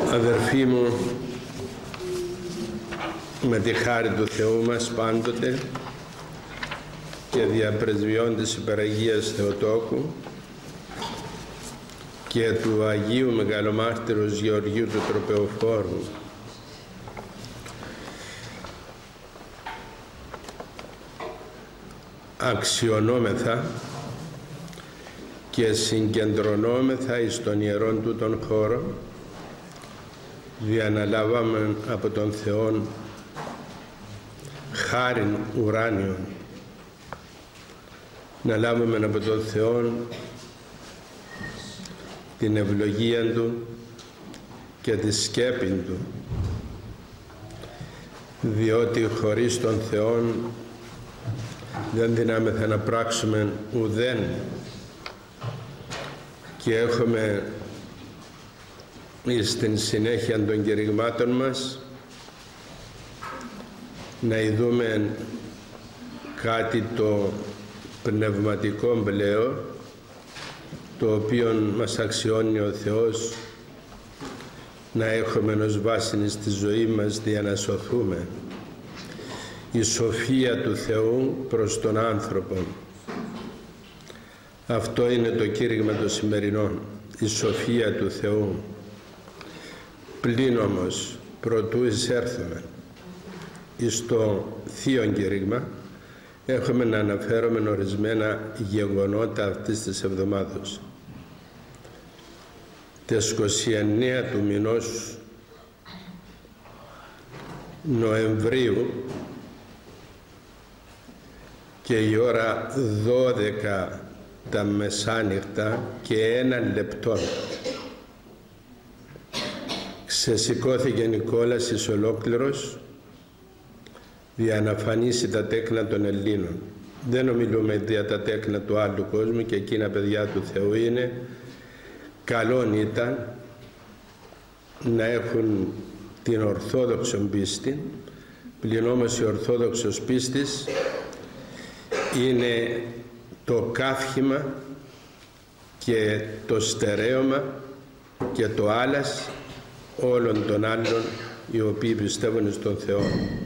Αδερφοί μου, με τη χάρη του Θεού μας πάντοτε και δια πρεσβειών της Υπεραγίας Θεοτόκου και του Αγίου Μεγαλομάρτυρος Γεωργίου του Τροπεοφόρου, αξιωνόμεθα και συγκεντρωνόμεθα εις τον ιερόν τούτον χώρο, διαναλάβαμε από τον Θεόν χάριν ουράνιον, να λάβουμε από τον Θεόν την ευλογία Του και τη σκέπη Του, διότι χωρίς τον Θεόν δεν δυνάμεθα να πράξουμε ουδέν, και έχουμε στην συνέχεια των κηρυγμάτων μας να ειδούμε κάτι το πνευματικό πλέον, το οποίο μας αξιώνει ο Θεός να έχουμε ως βάση στη ζωή μας για να σωθούμε. Η σοφία του Θεού προς τον άνθρωπο. Αυτό είναι το κήρυγμα των σημερινών, η σοφία του Θεού. Πλην όμως, προτού εισέρθουμε εις το θείο κήρυγμα, έχουμε να αναφέρουμε ορισμένα γεγονότα αυτής της εβδομάδος. Τις 29 του μηνός Νοεμβρίου και η ώρα 12 τα μεσάνυχτα και 1 λεπτό ξεσηκώθηκε Νικόλας εις ολόκληρος για να φανίσει τα τέκνα των Ελλήνων. Δεν ομιλούμε για τα τέκνα του άλλου κόσμου, και εκείνα παιδιά του Θεού είναι. Καλόν ήταν να έχουν την ορθόδοξο πίστη, πλην όμως η ορθόδοξος πίστης είναι το καύχημα και το στερέωμα και το άλας όλων των άλλων οι οποίοι πιστεύουν στον Θεό.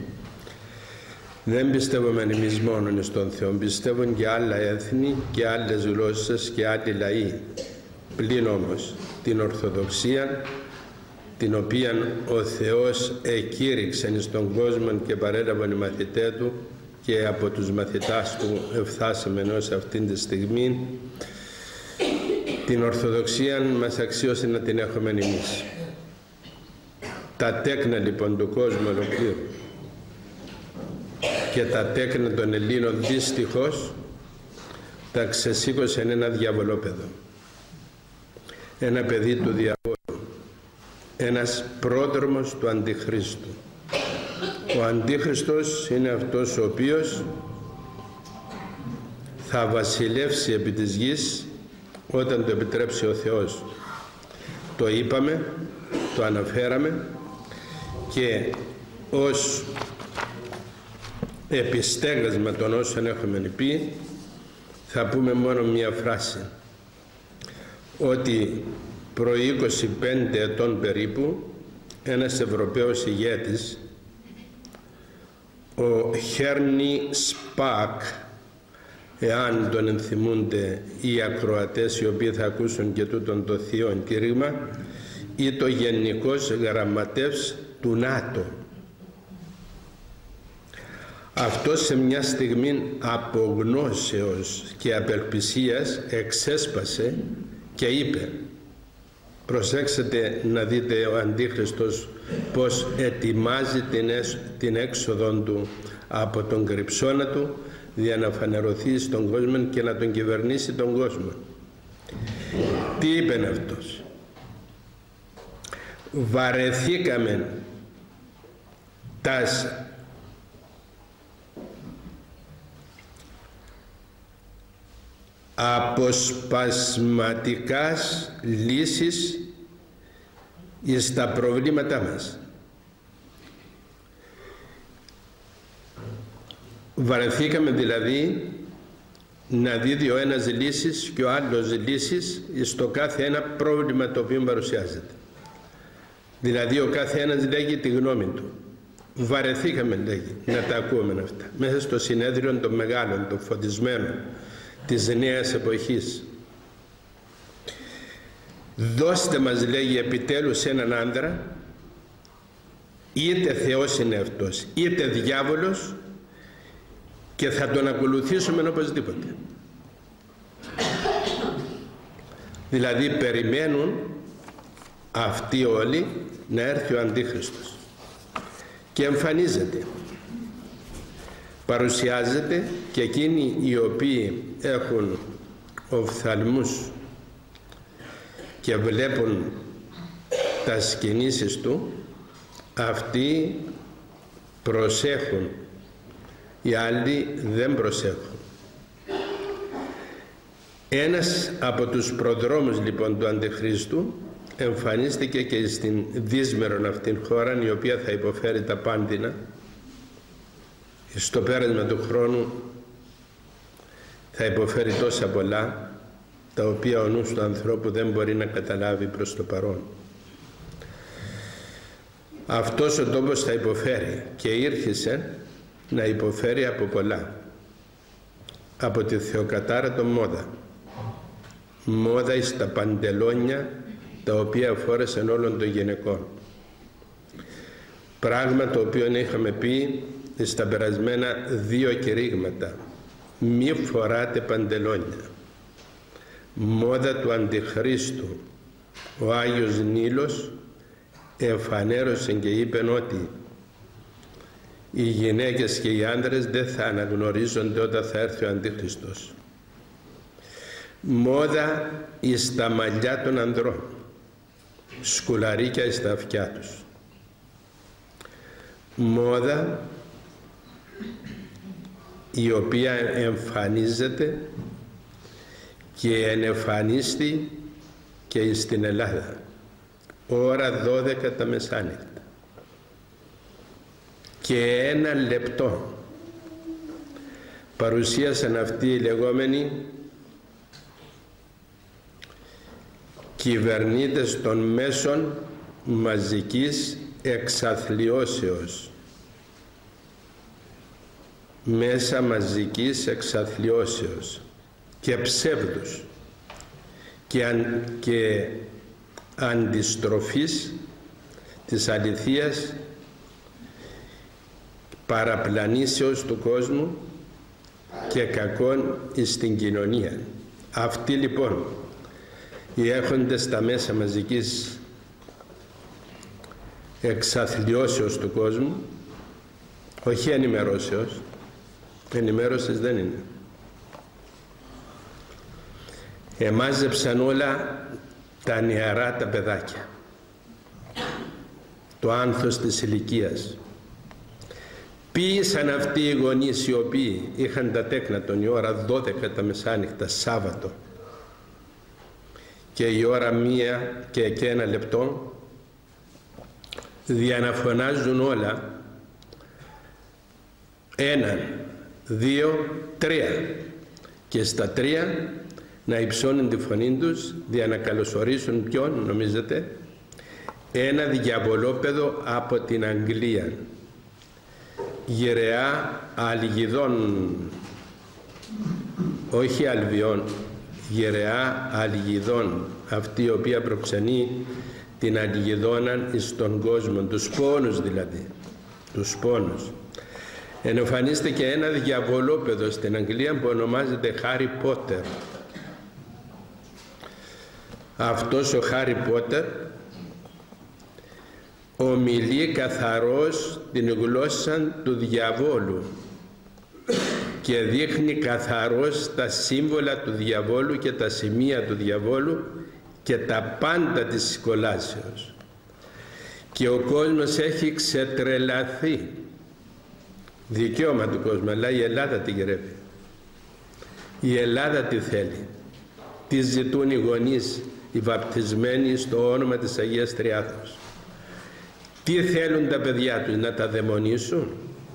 Δεν πιστεύουμε εμείς μόνον στον Θεό, πιστεύουν και άλλα έθνη και άλλες γλώσσες και άλλοι λαοί. Πλην όμως την Ορθοδοξία, την οποία ο Θεός εκήρυξε στον κόσμο και παρέλαβαν οι μαθητές Του, και από τους μαθητάς Του εφτάσαμε ως αυτήν τη στιγμή, την Ορθοδοξία μας αξίωσε να την έχουμε εμείς. Τα τέκνα λοιπόν του κόσμου ολοκλήρου και τα τέκνα των Ελλήνων δυστυχώς τα ξεσήκωσε ένα διαβολόπεδο, ένα παιδί του διαβόλου, ένας πρόδρομος του Αντιχρίστου. Ο Αντίχριστος είναι αυτός ο οποίος θα βασιλεύσει επί της γης όταν το επιτρέψει ο Θεός. Το είπαμε, το αναφέραμε, και ως επιστέγασμα των όσων έχουμε πει θα πούμε μόνο μια φράση, ότι προ 25 ετών περίπου ένας Ευρωπαίος ηγέτης, ο Χέρνι Σπακ, εάν τον ενθυμούνται οι ακροατές οι οποίοι θα ακούσουν και τούτον το θείο κήρυγμα, ή το Γενικός Γραμματεύς του ΝΑΤΟ. Αυτό σε μια στιγμή απογνώσεως και απελπισίας εξέσπασε και είπε, προσέξτε να δείτε ο Αντίχριστος πως ετοιμάζει την έξοδο του από τον κρυψώνα του για να φανερωθεί στον κόσμο και να τον κυβερνήσει τον κόσμο. Τι είπε αυτός? Βαρεθήκαμε τας αποσπασματικάς λύσεις εις τα προβλήματά μας. Βαρεθήκαμε δηλαδή να δίδει ο ένας λύσεις και ο άλλος λύσεις στο κάθε ένα πρόβλημα το οποίο παρουσιάζεται. Δηλαδή ο κάθε ένας λέγει τη γνώμη του. Βαρεθήκαμε, λέγει, να τα ακούμε αυτά. Μέσα στο συνέδριο των μεγάλων, των φωτισμένων, της νέας εποχής. Δώστε μας, λέγει, επιτέλους έναν άντρα, είτε Θεός είναι αυτός, είτε διάβολος, και θα τον ακολουθήσουμε οπωσδήποτε. Δηλαδή περιμένουν αυτοί όλοι να έρθει ο Αντίχριστος. Και εμφανίζεται, παρουσιάζεται, και εκείνοι οι οποίοι έχουν οφθαλμούς και βλέπουν τα κινήσεις του, αυτοί προσέχουν, οι άλλοι δεν προσέχουν. Ένας από τους προδρόμους λοιπόν του Αντιχρίστου εμφανίστηκε και στην δύσμερον αυτήν χώρα, η οποία θα υποφέρει τα πάντινα. Στο πέρασμα του χρόνου θα υποφέρει τόσα πολλά, τα οποία ο νους του ανθρώπου δεν μπορεί να καταλάβει προς το παρόν. Αυτός ο τόπος θα υποφέρει και ήρχισε να υποφέρει από πολλά. Από τη θεοκατάρατο μόδα. Μόδα εις τα παντελόνια τα οποία φόρεσαν όλων των γυναικών. Πράγμα το οποίο είχαμε πει στα περασμένα 2 κηρύγματα. Μη φοράτε παντελόνια. Μόδα του Αντιχρίστου. Ο Άγιος Νείλος εμφανέρωσε και είπε ότι οι γυναίκες και οι άντρες δεν θα αναγνωρίζονται όταν θα έρθει ο Αντίχριστος. Μόδα εις τα μαλλιά των ανδρών, σκουλαρίκια εις τα αυτιά τους. Μόδα η οποία εμφανίζεται και ενεφανίστη και στην Ελλάδα, ώρα 12 τα μεσάνυχτα. Και 1 λεπτό παρουσίασαν αυτοί οι λεγόμενοι κυβερνήτες των μέσων μαζικής εξαθλιώσεως. Μέσα μαζικής εξαθλιώσεως και ψεύδους και αντιστροφής της αληθείας, παραπλανήσεως του κόσμου και κακών στην κοινωνία. Αυτοί λοιπόν οι έχοντες στα μέσα μαζικής εξαθλιώσεως του κόσμου, όχι ενημερώσεως, ενημέρωσης δεν είναι, εμάζεψαν όλα τα νεαρά τα παιδάκια, το άνθος της ηλικίας. Ποίησαν αυτοί οι γονείς οι οποίοι είχαν τα τέκνα τον η ώρα 12 τα μεσάνυχτα Σάββατο και η ώρα 1 και 1 λεπτό, διαναφωνάζουν όλα 1, 2, 3 και στα 3 να υψώνουν τη φωνή τους για να καλωσορίσουν ποιον νομίζετε? Ένα διαβολόπεδο από την Αγγλία, γυραιά Αλγιδών, όχι Αλβιών, γυραιά Αλγιδών, αυτή η οποία προξενεί την Αλγιδόνα στον κόσμο, τους πόνους δηλαδή, τους πόνους. Εμφανίστηκε ένα διαβολόπεδο στην Αγγλία που ονομάζεται Χάρι Πότερ. Αυτός ο Χάρι Πότερ ομιλεί καθαρός την γλώσσα του διαβόλου και δείχνει καθαρός τα σύμβολα του διαβόλου και τα σημεία του διαβόλου και τα πάντα της σκολάσεως. Και ο κόσμος έχει ξετρελαθεί. Δικαίωμα του κόσμου, αλλά η Ελλάδα τη γυρεύει. Η Ελλάδα τι θέλει? Τι ζητούν οι γονείς, οι βαπτισμένοι στο όνομα της Αγίας Τριάδος? Τι θέλουν τα παιδιά τους, να τα δαιμονίσουν?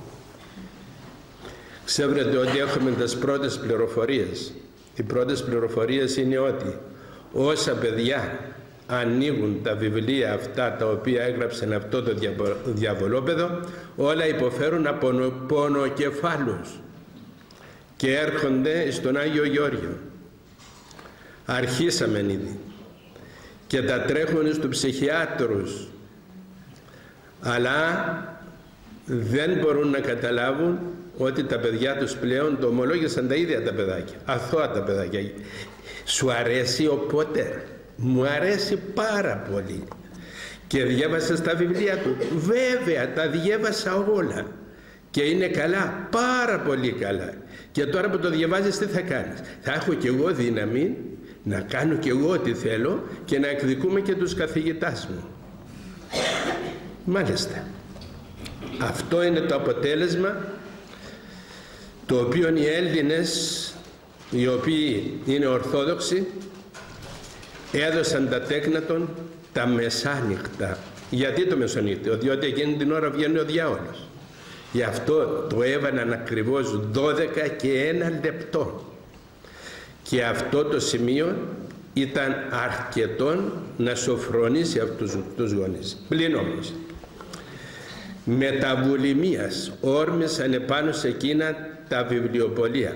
Ξέρετε ότι έχουμε τις πρώτες πληροφορίες. Οι πρώτες πληροφορίες είναι ότι όσα παιδιά ανοίγουν τα βιβλία αυτά τα οποία έγραψαν αυτό το διαβολόπεδο, όλα υποφέρουν από πονοκεφάλους και έρχονται στον Άγιο Γεώργιο. Αρχίσαμε ήδη και τα τρέχουν στους ψυχιάτρους, αλλά δεν μπορούν να καταλάβουν ότι τα παιδιά τους πλέον το ομολόγησαν τα ίδια τα παιδάκια, αθώα τα παιδάκια. Σου αρέσει ο Πότερ? Μου αρέσει πάρα πολύ. Και διάβασα στα βιβλία του? Βέβαια, τα διέβασα όλα και είναι καλά, πάρα πολύ καλά. Και τώρα που το διαβάζεις τι θα κάνεις? Θα έχω κι εγώ δύναμη να κάνω κι εγώ ό,τι θέλω και να εκδικούμε και τους καθηγητάς μου. Μάλιστα. Αυτό είναι το αποτέλεσμα το οποίο οι Έλληνες, οι οποίοι είναι Ορθόδοξοι, έδωσαν τα τέκνατον τα μεσάνυχτα. Γιατί το μεσονύχτιο? Διότι εκείνη την ώρα βγαίνει ο διάολος. Γι' αυτό το έβαλαν ακριβώς 12 και 1 λεπτό. Και αυτό το σημείο ήταν αρκετό να σοφρονήσει αυτούς τους γονείς. Πλην όμως, με τα βουλημίας όρμησαν επάνω σε εκείνα τα βιβλιοπωλεία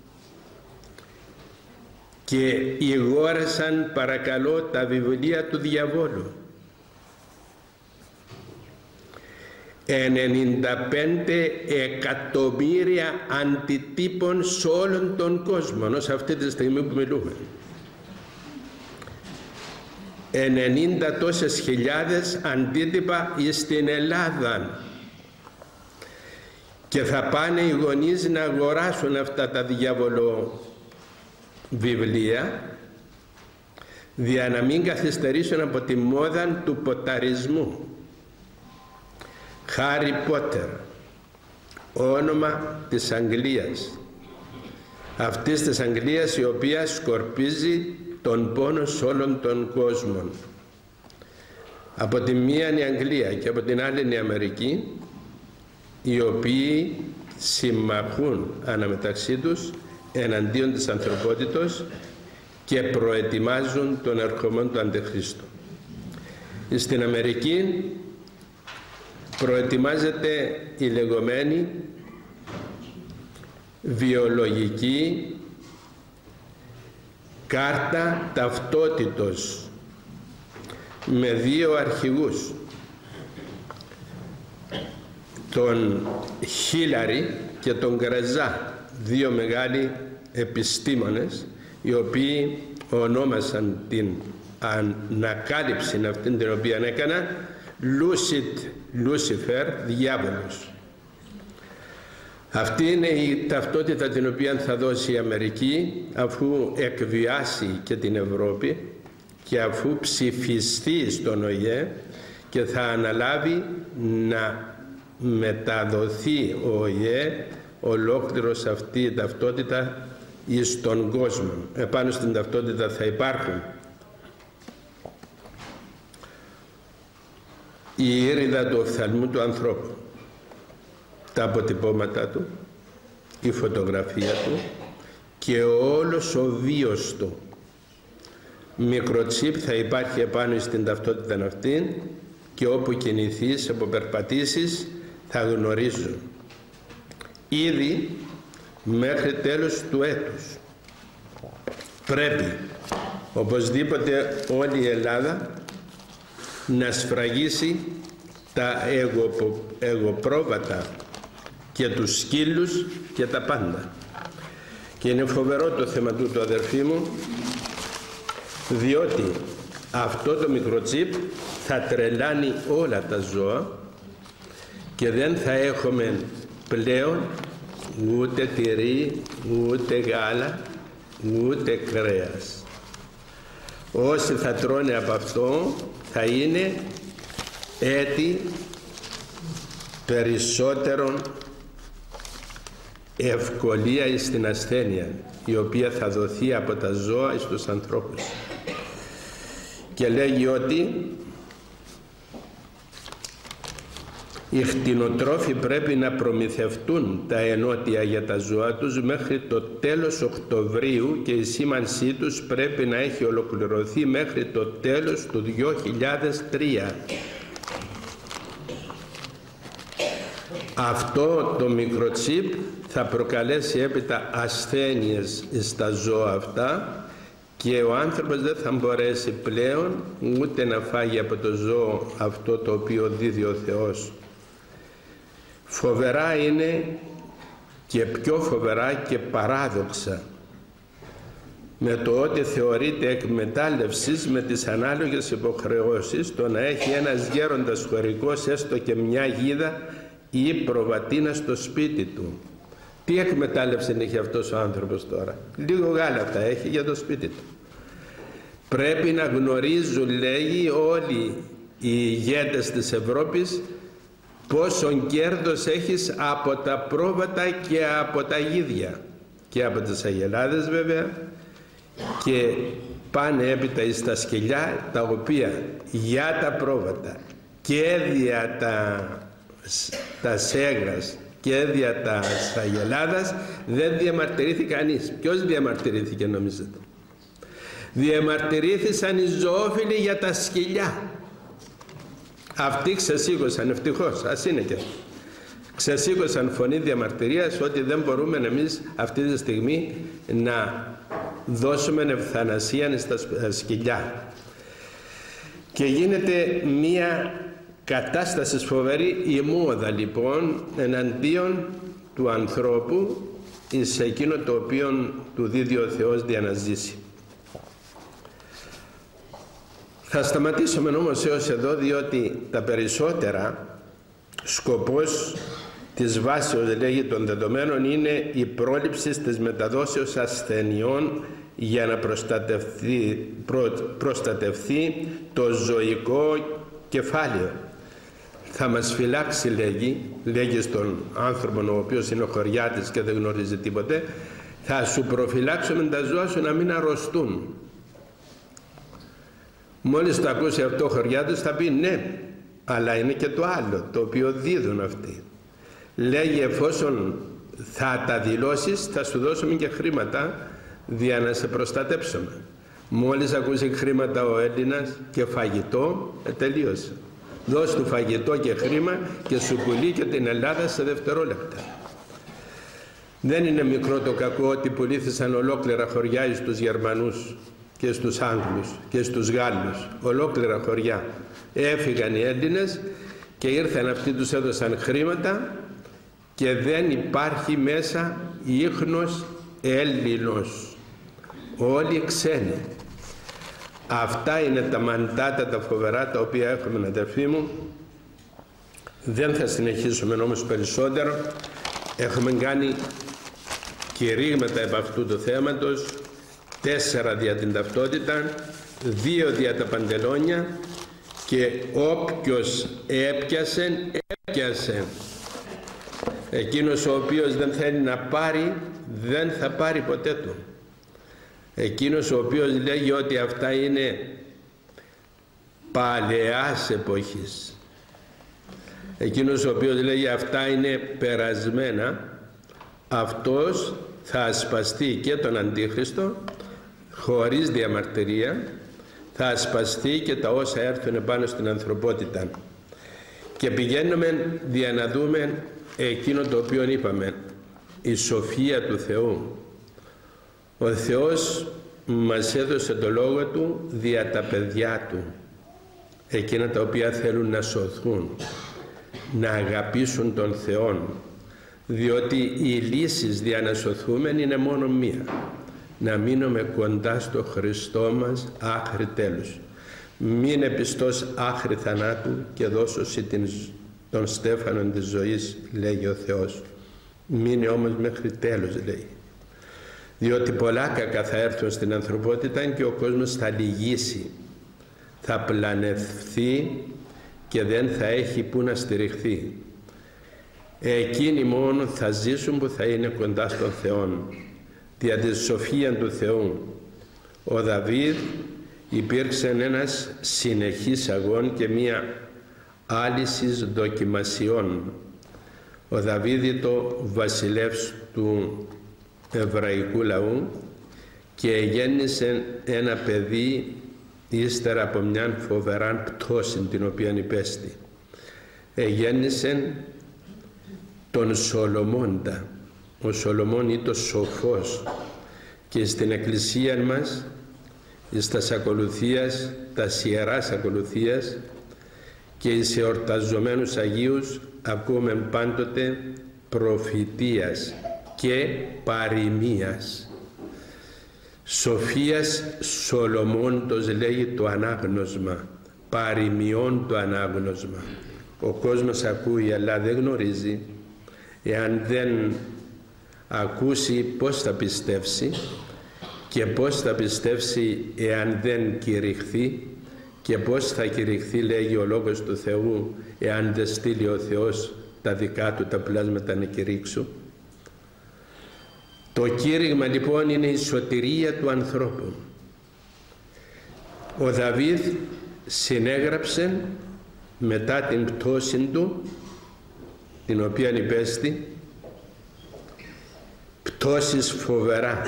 και ηγόρασαν παρακαλώ τα βιβλία του διαβόλου. 95 εκατομμύρια αντιτύπων σε όλον τον κόσμο, ως αυτή τη στιγμή που μιλούμε. 90 τόσες χιλιάδες αντίτυπα στην Ελλάδα. Και θα πάνε οι γονείς να αγοράσουν αυτά τα διαβολο βιβλία, δια να μην καθυστερήσουν από τη μόδα του ποταρισμού. Χάρι Πότερ, όνομα της Αγγλίας, αυτής της Αγγλίας η οποία σκορπίζει τον πόνο σε όλον τον κόσμο. Από τη μία είναι η Αγγλία και από την άλλη είναι η Αμερική, οι οποίοι συμμαχούν αναμεταξύ τους εναντίον της ανθρωπότητος και προετοιμάζουν τον ερχομό του Αντιχρίστου. Στην Αμερική προετοιμάζεται η λεγόμενη βιολογική κάρτα ταυτότητος με 2 αρχηγούς, τον Χίλαρη και τον Γκρεζά, 2 μεγάλοι επιστήμονες, οι οποίοι ονόμασαν την ανακάλυψη αυτήν την οποία έκανα Λούσιφερ, διάβολος. Αυτή είναι η ταυτότητα την οποία θα δώσει η Αμερική αφού εκβιάσει και την Ευρώπη και αφού ψηφιστεί στον ΟΗΕ και θα αναλάβει να μεταδοθεί ο ΟΗΕ ολόκληρος αυτή η ταυτότητα εις τον κόσμο. Επάνω στην ταυτότητα θα υπάρχουν η ήριδα του οφθαλμού του ανθρώπου, τα αποτυπώματα του, η φωτογραφία του και όλος ο βίος του. Μικροτσίπ θα υπάρχει επάνω στην ταυτότητα αυτή και όπου κινηθείς, όπου περπατήσεις θα γνωρίζουν. Ήδη μέχρι τέλος του έτους πρέπει οπωσδήποτε όλη η Ελλάδα να σφραγίσει τα εγωπρόβατα και τους σκύλους και τα πάντα. Και είναι φοβερό το θέμα του αδερφοί μου, διότι αυτό το μικροτσίπ θα τρελάνει όλα τα ζώα και δεν θα έχουμε πλέον ούτε τυρί, ούτε γάλα, ούτε κρέας. Όσοι θα τρώνε από αυτό θα είναι έτη περισσότερον ευκολία στην ασθένεια η οποία θα δοθεί από τα ζώα στους ανθρώπους. Και λέγει ότι Οι κτηνοτρόφοι πρέπει να προμηθευτούν τα ενότια για τα ζώα τους μέχρι το τέλος Οκτωβρίου και η σήμανσή τους πρέπει να έχει ολοκληρωθεί μέχρι το τέλος του 2003. Αυτό το μικροτσίπ θα προκαλέσει έπειτα ασθένειες στα ζώα αυτά και ο άνθρωπος δεν θα μπορέσει πλέον ούτε να φάγει από το ζώο αυτό το οποίο δίδει ο Θεός. Φοβερά είναι και πιο φοβερά και παράδοξα με το ότι θεωρείται εκμετάλλευσης με τις ανάλογες υποχρεώσεις το να έχει ένας γέροντας χωρικός έστω και μια γίδα ή προβατίνα στο σπίτι του. Τι εκμετάλλευση έχει αυτός ο άνθρωπος τώρα? Λίγο γάλα θα έχει για το σπίτι του. Πρέπει να γνωρίζουν, λέγει, όλοι οι ηγέτες της Ευρώπης πόσον κέρδος έχεις από τα πρόβατα και από τα γίδια και από τις αγελάδες βέβαια, και πάνε έπειτα στα σκυλιά τα οποία για τα πρόβατα και δια τα σέγγας και δια τα αγελάδας δεν διαμαρτυρήθηκε κανείς. Ποιος διαμαρτυρήθηκε νομίζετε? Διαμαρτυρήθησαν οι ζωόφιλοι για τα σκυλιά. Αυτοί ξεσήκωσαν, ευτυχώς, ας είναι και αυτό. Ξεσήκωσαν φωνή διαμαρτυρίας ότι δεν μπορούμε εμείς αυτή τη στιγμή να δώσουμε ευθανασία στα σκυλιά. Και γίνεται μία κατάσταση φοβερή, η μόδα λοιπόν εναντίον του ανθρώπου εις εκείνο το οποίο του δίδει ο Θεός για να ζήσει. Θα σταματήσουμε όμως έως εδώ, διότι τα περισσότερα σκοπός της βάσεως, λέγει, των δεδομένων είναι η πρόληψη της μεταδόσεως ασθενειών για να προστατευθεί το ζωικό κεφάλαιο. Θα μας φυλάξει, λέγει στον άνθρωπο ο οποίος είναι ο χωριάτης και δεν γνωρίζει τίποτε, θα σου προφυλάξουμε τα ζώα σου να μην αρρωστούν. Μόλις το ακούσει αυτό ο χωριάτης θα πει ναι, αλλά είναι και το άλλο το οποίο δίδουν αυτοί. Λέγει, εφόσον θα τα δηλώσεις θα σου δώσουμε και χρήματα για να σε προστατέψουμε. Μόλις ακούσει χρήματα ο Έλληνας και φαγητό, τελείωσε. Δώσ' του φαγητό και χρήμα και σου πουλεί και την Ελλάδα σε δευτερόλεπτα. Δεν είναι μικρό το κακό ότι πουλήθησαν ολόκληρα χωριά στους Γερμανούς και στους Άγγλους και στους Γάλλους. Ολόκληρα χωριά. Έφυγαν οι Έλληνες και ήρθαν αυτοί, τους έδωσαν χρήματα και δεν υπάρχει μέσα ίχνος Έλληνος. Όλοι ξένοι. Αυτά είναι τα μαντάτα τα φοβερά τα οποία έχουμε, αδερφοί μου. Δεν θα συνεχίσουμε όμως περισσότερο. Έχουμε κάνει κηρύγματα επ' αυτού του θέματος, 4 δια την ταυτότητα, 2 δια τα παντελόνια, και όποιος έπιασε. Εκείνος ο οποίος δεν θέλει να πάρει, δεν θα πάρει ποτέ του. Εκείνος ο οποίος λέγει ότι αυτά είναι παλαιάς εποχής, εκείνος ο οποίος λέγει αυτά είναι περασμένα, αυτός θα ασπαστεί και τον Αντίχριστο χωρίς διαμαρτυρία, θα ασπαστεί και τα όσα έρθουν πάνω στην ανθρωπότητα. Και πηγαίνουμε για να δούμε εκείνο το οποίο είπαμε, η σοφία του Θεού. Ο Θεός μας έδωσε το Λόγο Του δια τα παιδιά Του, εκείνα τα οποία θέλουν να σωθούν, να αγαπήσουν τον Θεό, διότι οι λύσεις για να σωθούμε είναι μόνο μία: να μείνουμε κοντά στο Χριστό μας άχρη τέλους. Μείνε πιστός άχρη θανάτου και δώσωση των στέφανων της ζωής, λέγει ο Θεός. Μείνε όμως μέχρι τέλους, λέει. Διότι πολλά κακά θα έρθουν στην ανθρωπότητα και ο κόσμος θα λυγίσει, θα πλανευθεί και δεν θα έχει που να στηριχθεί. Εκείνοι μόνο θα ζήσουν που θα είναι κοντά στον Θεό, δια τη σοφία του Θεού. Ο Δαβίδ υπήρξε ένας συνεχής αγών και μία άλυσης δοκιμασιών. Ο Δαβίδητο βασιλεύς του εβραϊκού λαού και γέννησε ένα παιδί ύστερα από μια φοβερά πτώση την οποία υπέστη. Γέννησε τον Σολομώντα. Ο Σολομών ήταν σοφός και στην εκκλησία μας στα ακολουθίας, τα ιεράς ακολουθίας και σε εορταζομένους Αγίους ακούμε πάντοτε προφητείας και παροιμίας. Σοφίας Σολομώντος λέγει το ανάγνωσμα, παροιμιών το ανάγνωσμα. Ο κόσμος ακούει αλλά δεν γνωρίζει. Εάν δεν ακούσει πώς θα πιστεύσει, και πώς θα πιστεύσει εάν δεν κηρυχθεί, και πώς θα κηρυχθεί, λέγει ο Λόγος του Θεού, εάν δεν στείλει ο Θεός τα δικά του τα πλάσματα να κηρύξουν. Το κήρυγμα λοιπόν είναι η σωτηρία του ανθρώπου. Ο Δαβίδ συνέγραψε μετά την πτώση του, την οποία υπέστη, πτώσεις φοβερά.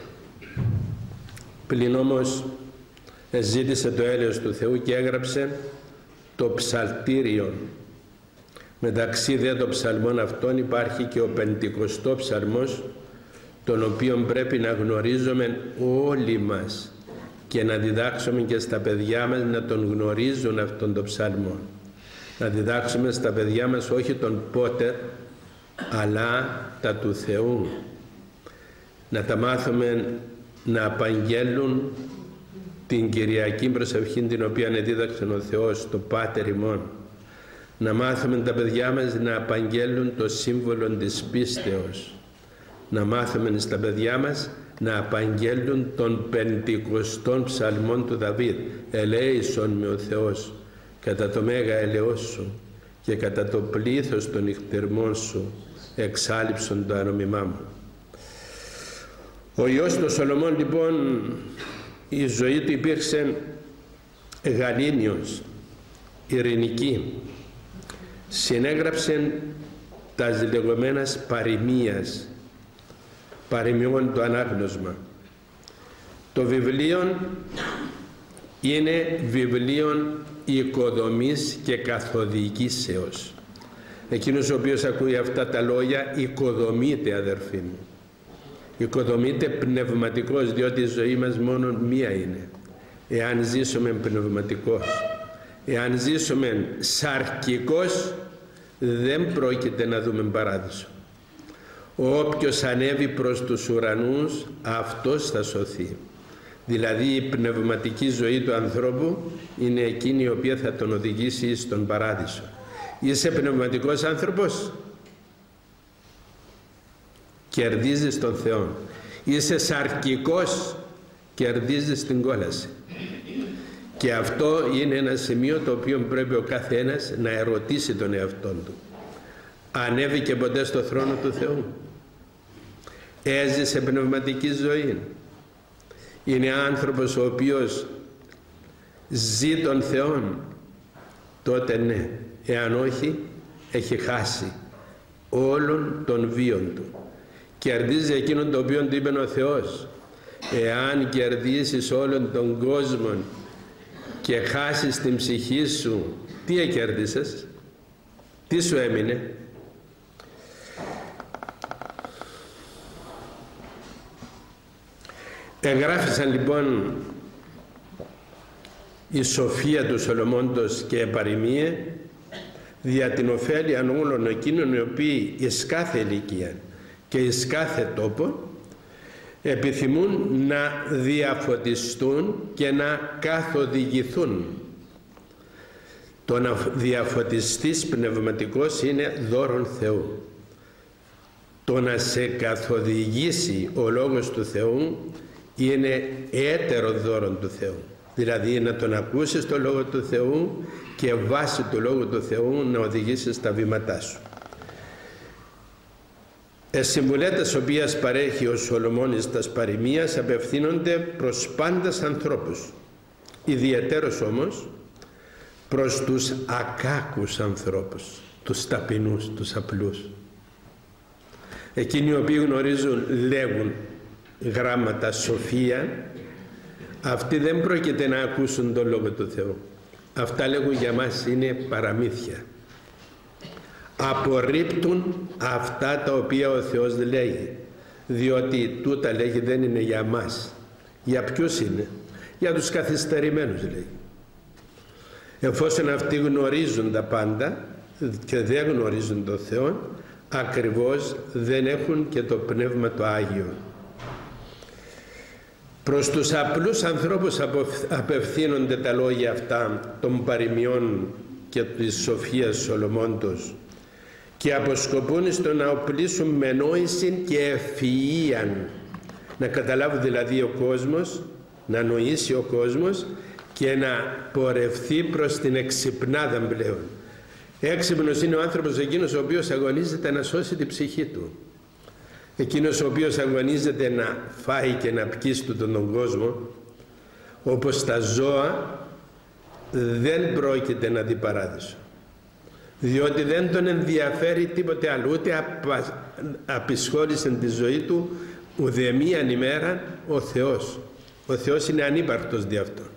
Πλην όμως ζήτησε το έλεος του Θεού και έγραψε το ψαλτήριο. Μεταξύ δε των ψαλμών αυτών υπάρχει και ο 50ος ψαλμός, τον οποίον πρέπει να γνωρίζουμε όλοι μας και να διδάξουμε και στα παιδιά μας να τον γνωρίζουν αυτόν τον ψαλμό. Να διδάξουμε στα παιδιά μας όχι τον Πότερ, αλλά τα του Θεού. Να τα μάθουμε να απαγγέλουν την Κυριακή προσευχή την οποία δίδαξε ο Θεός, το Πάτερ ημών. Να μάθουμε τα παιδιά μας να απαγγέλουν το σύμβολο της πίστεως. Να μάθουμε στα παιδιά μας να απαγγέλουν τον 50ος ψαλμόν του Δαβίδ. Ελέησον με ο Θεός κατά το μέγα ελεός σου και κατά το πλήθος των νυχτερμών σου εξάλειψον το ανομιμά μου. Ο Υιός του Σολομών λοιπόν, η ζωή του υπήρξε γαλήνιος, ειρηνική. Συνέγραψε τα λεγόμενας παροιμίας, παροιμιών το ανάγνωσμα. Το βιβλίο είναι βιβλίο οικοδομής και καθοδηγήσεως. Εκείνος ο οποίος ακούει αυτά τα λόγια οικοδομείται, αδερφοί μου. Οικοδομείται πνευματικός, διότι η ζωή μας μόνο μία είναι. Εάν ζήσουμε πνευματικός, εάν ζήσουμε σαρκικός, δεν πρόκειται να δούμε παράδεισο. Όποιος ανέβει προς τους ουρανούς, αυτός θα σωθεί. Δηλαδή η πνευματική ζωή του ανθρώπου είναι εκείνη η οποία θα τον οδηγήσει στον παράδεισο. Είσαι πνευματικός άνθρωπος, κερδίζεις τον Θεό. Είσαι σαρκικός, κερδίζεις την κόλαση. Και αυτό είναι ένα σημείο το οποίο πρέπει ο καθένας να ερωτήσει τον εαυτόν του. Ανέβηκε ποτέ στο θρόνο του Θεού? Έζησε πνευματική ζωή? Είναι άνθρωπος ο οποίος ζει τον Θεόν? Τότε ναι. Εάν όχι, έχει χάσει όλων των βίων του. Κερδίζει εκείνον το οποίο του είπε ο Θεός. Εάν κερδίσεις όλον τον κόσμο και χάσεις την ψυχή σου, τι εκέρδισες? Τι σου έμεινε? Εγγράφησαν λοιπόν η σοφία του Σολομώντος και επαρημίε δια την ωφέλεια όλων εκείνων οι οποίοι εις κάθε ηλικία και εις κάθε τόπο επιθυμούν να διαφωτιστούν και να καθοδηγηθούν. Το να διαφωτιστείς πνευματικός είναι δώρον Θεού. Το να σε καθοδηγήσει ο Λόγος του Θεού είναι έτερο δώρον του Θεού. Δηλαδή να τον ακούσεις το Λόγο του Θεού και βάσει του Λόγου του Θεού να οδηγήσεις τα βήματά σου. Συμβουλές οποίες παρέχει ο Σολομώνης τας παροιμίας απευθύνονται προς πάντας ανθρώπους. Ιδιαιτέρως όμως προς τους ακάκους ανθρώπους, τους ταπεινούς, τους απλούς. Εκείνοι οι οποίοι γνωρίζουν, λέγουν γράμματα σοφία, αυτοί δεν πρόκειται να ακούσουν τον Λόγο του Θεού. Αυτά λέγουν για μας είναι παραμύθια. Απορρίπτουν αυτά τα οποία ο Θεός λέγει, διότι τούτα λέγει δεν είναι για μας. Για ποιους είναι? Για τους καθυστερημένους λέει. Εφόσον αυτοί γνωρίζουν τα πάντα και δεν γνωρίζουν τον Θεό, ακριβώς δεν έχουν και το Πνεύμα το Άγιο. Προς τους απλούς ανθρώπους απευθύνονται τα λόγια αυτά των παροιμιών και της σοφίας Σολομώντος και αποσκοπούν στο να οπλίσουν με νόηση και ευφυΐαν, να καταλάβει δηλαδή ο κόσμος, να νοήσει ο κόσμος και να πορευθεί προς την εξυπνάδα πλέον. Έξυπνος είναι ο άνθρωπος εκείνος ο οποίος αγωνίζεται να σώσει την ψυχή του. Εκείνος ο οποίος αγωνίζεται να φάει και να πιει στον τον κόσμο, όπως τα ζώα, δεν πρόκειται να δει παράδεισο. Διότι δεν τον ενδιαφέρει τίποτε άλλο, ούτε απεισχόλησε τη ζωή του ουδεμίαν ημέρα ο Θεός. Ο Θεός είναι ανύπαρκτος δι' αυτό.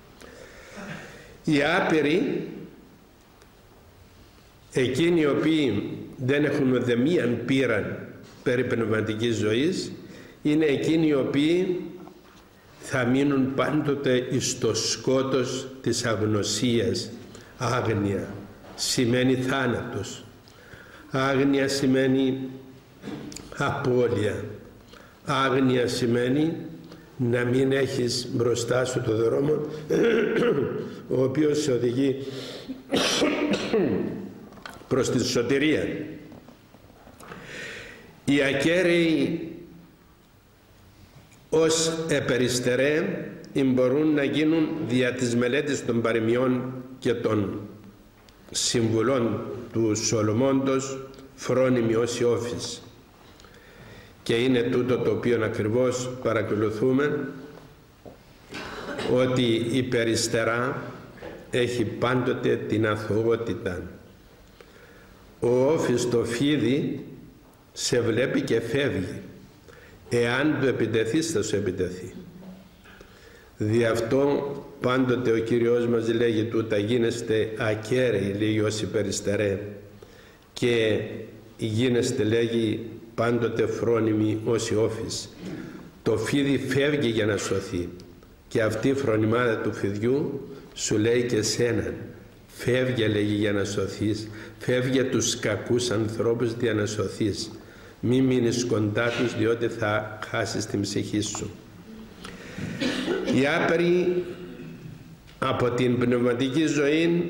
Οι άπειροι, εκείνοι οι οποίοι δεν έχουν ουδεμίαν πείραν περί πνευματικής ζωής, είναι εκείνοι οι οποίοι θα μείνουν πάντοτε εις το σκότος της αγνωσίας. Άγνοια σημαίνει θάνατος. Άγνοια σημαίνει απώλεια. Άγνοια σημαίνει να μην έχεις μπροστά σου το δρόμο ο οποίος σε οδηγεί προς τη σωτηρία. Οι ακέραιοι ως επεριστερέ μπορούν να γίνουν δια της μελέτης των παροιμιών και των συμβουλών του Σολομώντος φρόνιμοι ως Ιώφης. Και είναι τούτο το οποίο ακριβώς παρακολουθούμε, ότι η περιστερά έχει πάντοτε την αθωότητα. Ο Όφης το φίδι σε βλέπει και φεύγει. Εάν του επιτεθείς θα σου επιτεθεί. Δι' αυτό πάντοτε ο Κύριος μας λέγει τούτα, γίνεστε ακέραιοι λέγει όσοι περιστερέ, και γίνεστε λέγει πάντοτε φρόνιμοι όσοι Όφης. Το φίδι φεύγει για να σωθεί και αυτή η φρονιμάδα του φιδιού σου λέει και σένα, φεύγε λέγει για να σωθείς, φεύγε τους κακούς ανθρώπους για να σωθείς, μη μείνεις κοντά τους διότι θα χάσεις την ψυχή σου. Οι άπεροι από την πνευματική ζωή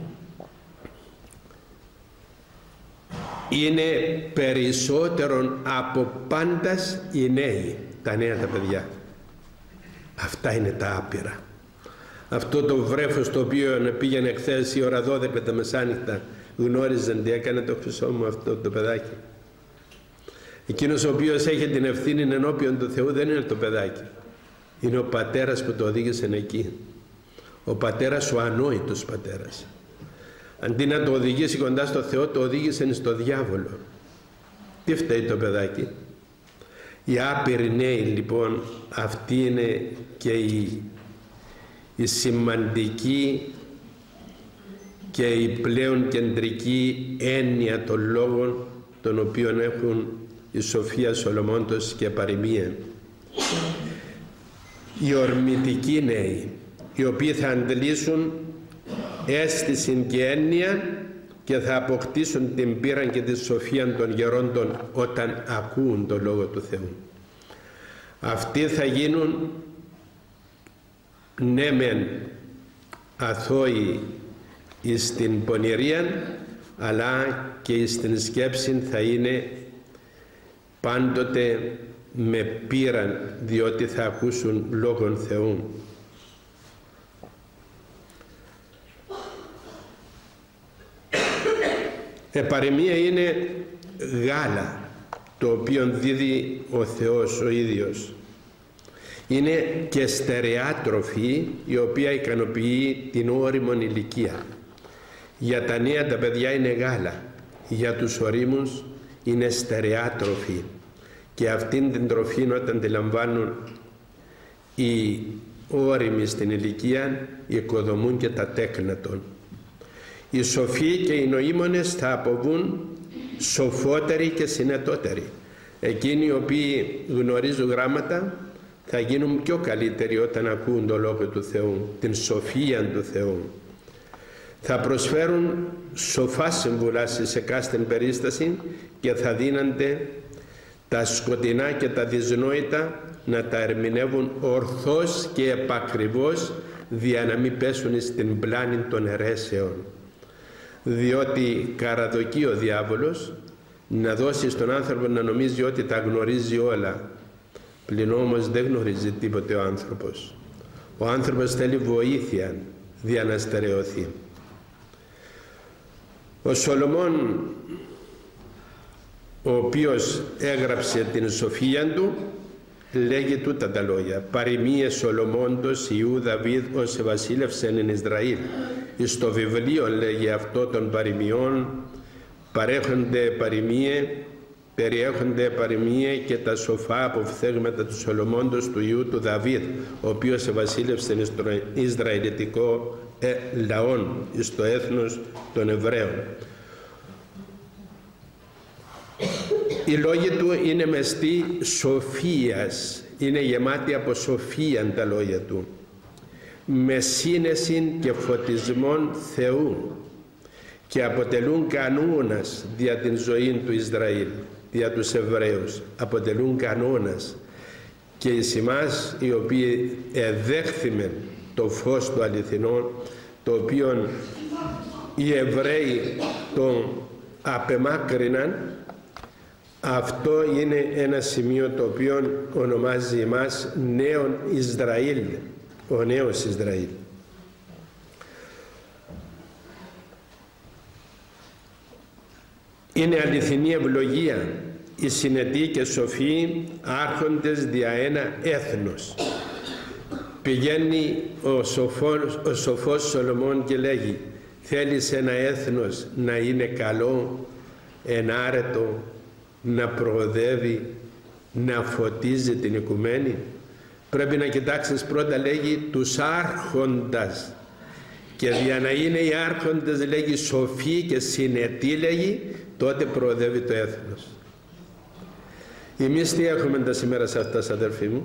είναι περισσότερον από πάντας οι νέοι, τα νέα τα παιδιά. Αυτά είναι τα άπειρα. Αυτό το βρέφος το οποίο πήγαινε χθες η ώρα 12 τα μεσάνυχτα, γνώριζαν τι έκανε το χρυσό μου αυτό το παιδάκι. Εκείνος ο οποίος έχει την ευθύνη ενώπιον του Θεού δεν είναι το παιδάκι. Είναι ο πατέρας που το οδήγησε εκεί. Ο πατέρας, ο ανόητος πατέρας. Αντί να το οδηγήσει κοντά στο Θεό, το οδήγησε στο διάβολο. Τι φταίει το παιδάκι? Οι άπειροι νέοι λοιπόν, αυτή είναι και η σημαντική και η πλέον κεντρική έννοια των λόγων των οποίων έχουν η Σοφία Σολομώντος και παροιμία. Οι ορμητικοί νέοι, οι οποίοι θα αντλήσουν αίσθηση και έννοια και θα αποκτήσουν την πείρα και τη σοφία των γερόντων όταν ακούν τον Λόγο του Θεού. Αυτοί θα γίνουν ναι μεν αθώοι εις την πονηρία, αλλά και στην σκέψη θα είναι πάντοτε με πείραν, διότι θα ακούσουν Λόγον Θεού. Παροιμία είναι γάλα το οποίο δίδει ο Θεός ο ίδιος, Είναι και στερεά τροφή η οποία ικανοποιεί την ώριμον ηλικία. Για τα νέα τα παιδιά είναι γάλα, για τους ορίμους είναι στερεά τροφή. Και αυτήν την τροφή όταν τη λαμβάνουν οι όριμοι στην ηλικία οικοδομούν και τα τέκνα των. Οι σοφοί και οι νοήμονες θα αποβούν σοφότεροι και συνετότεροι. Εκείνοι οι οποίοι γνωρίζουν γράμματα θα γίνουν πιο καλύτεροι όταν ακούν το Λόγο του Θεού, την σοφία του Θεού. Θα προσφέρουν σοφά συμβουλάσεις σε κάθε περίσταση και θα δίνονται τα σκοτεινά και τα δυσνόητα να τα ερμηνεύουν ορθώς και επακριβώς, δια να μην πέσουν στην πλάνη των αιρέσεων. Διότι καραδοκεί ο διάβολος να δώσει στον άνθρωπο να νομίζει ότι τα γνωρίζει όλα. Πλην όμως δεν γνωρίζει τίποτε ο άνθρωπος. Ο άνθρωπος θέλει βοήθεια δια να στερεωθεί. Ο Σολομών, ο οποίος έγραψε την σοφία του, λέγει τούτα τα λόγια: «Παροιμίε Σολομώντος Ιού Δαβίδ ως βασίλευσεν εν Ισραήλ». Στο βιβλίο, λέγει αυτό των παροιμιών, περιέχονται παροιμίε και τα σοφά αποφθέγματα του Σολομώντος του Ιού του Δαβίδ, ο οποίος βασίλευσε στο Ισραηλιτικό λαόν, στο έθνος των Εβραίων. Οι λόγοι του είναι μεστοί σοφίας, είναι γεμάτοι από σοφία τα λόγια του, με σύνεση και φωτισμόν Θεού, και αποτελούν κανόνας δια την ζωή του Ισραήλ, δια τους Εβραίους, αποτελούν κανόνας. Και εις εμάς οι οποίοι εδέχθημεν το φως του αληθινό, το οποίο οι Εβραίοι τον απεμάκρυναν, αυτό είναι ένα σημείο το οποίο ονομάζει εμάς νέον Ισραήλ, ο νέος Ισραήλ. Είναι αληθινή ευλογία οι συνετοί και σοφοί άρχοντες δια ένα έθνος. Πηγαίνει ο σοφός Σολομών και λέγει: θέλεις ένα έθνος να είναι καλό, ενάρετο, να προοδεύει, να φωτίζει την οικουμένη? Πρέπει να κοιτάξεις πρώτα, λέγει, τους άρχοντας, και για να είναι οι άρχοντες, λέγει, σοφοί και συνετοί, λέγει, τότε προοδεύει το έθνος. Εμείς τι έχουμε τα σήμερα σε αυτά, αδελφοί μου?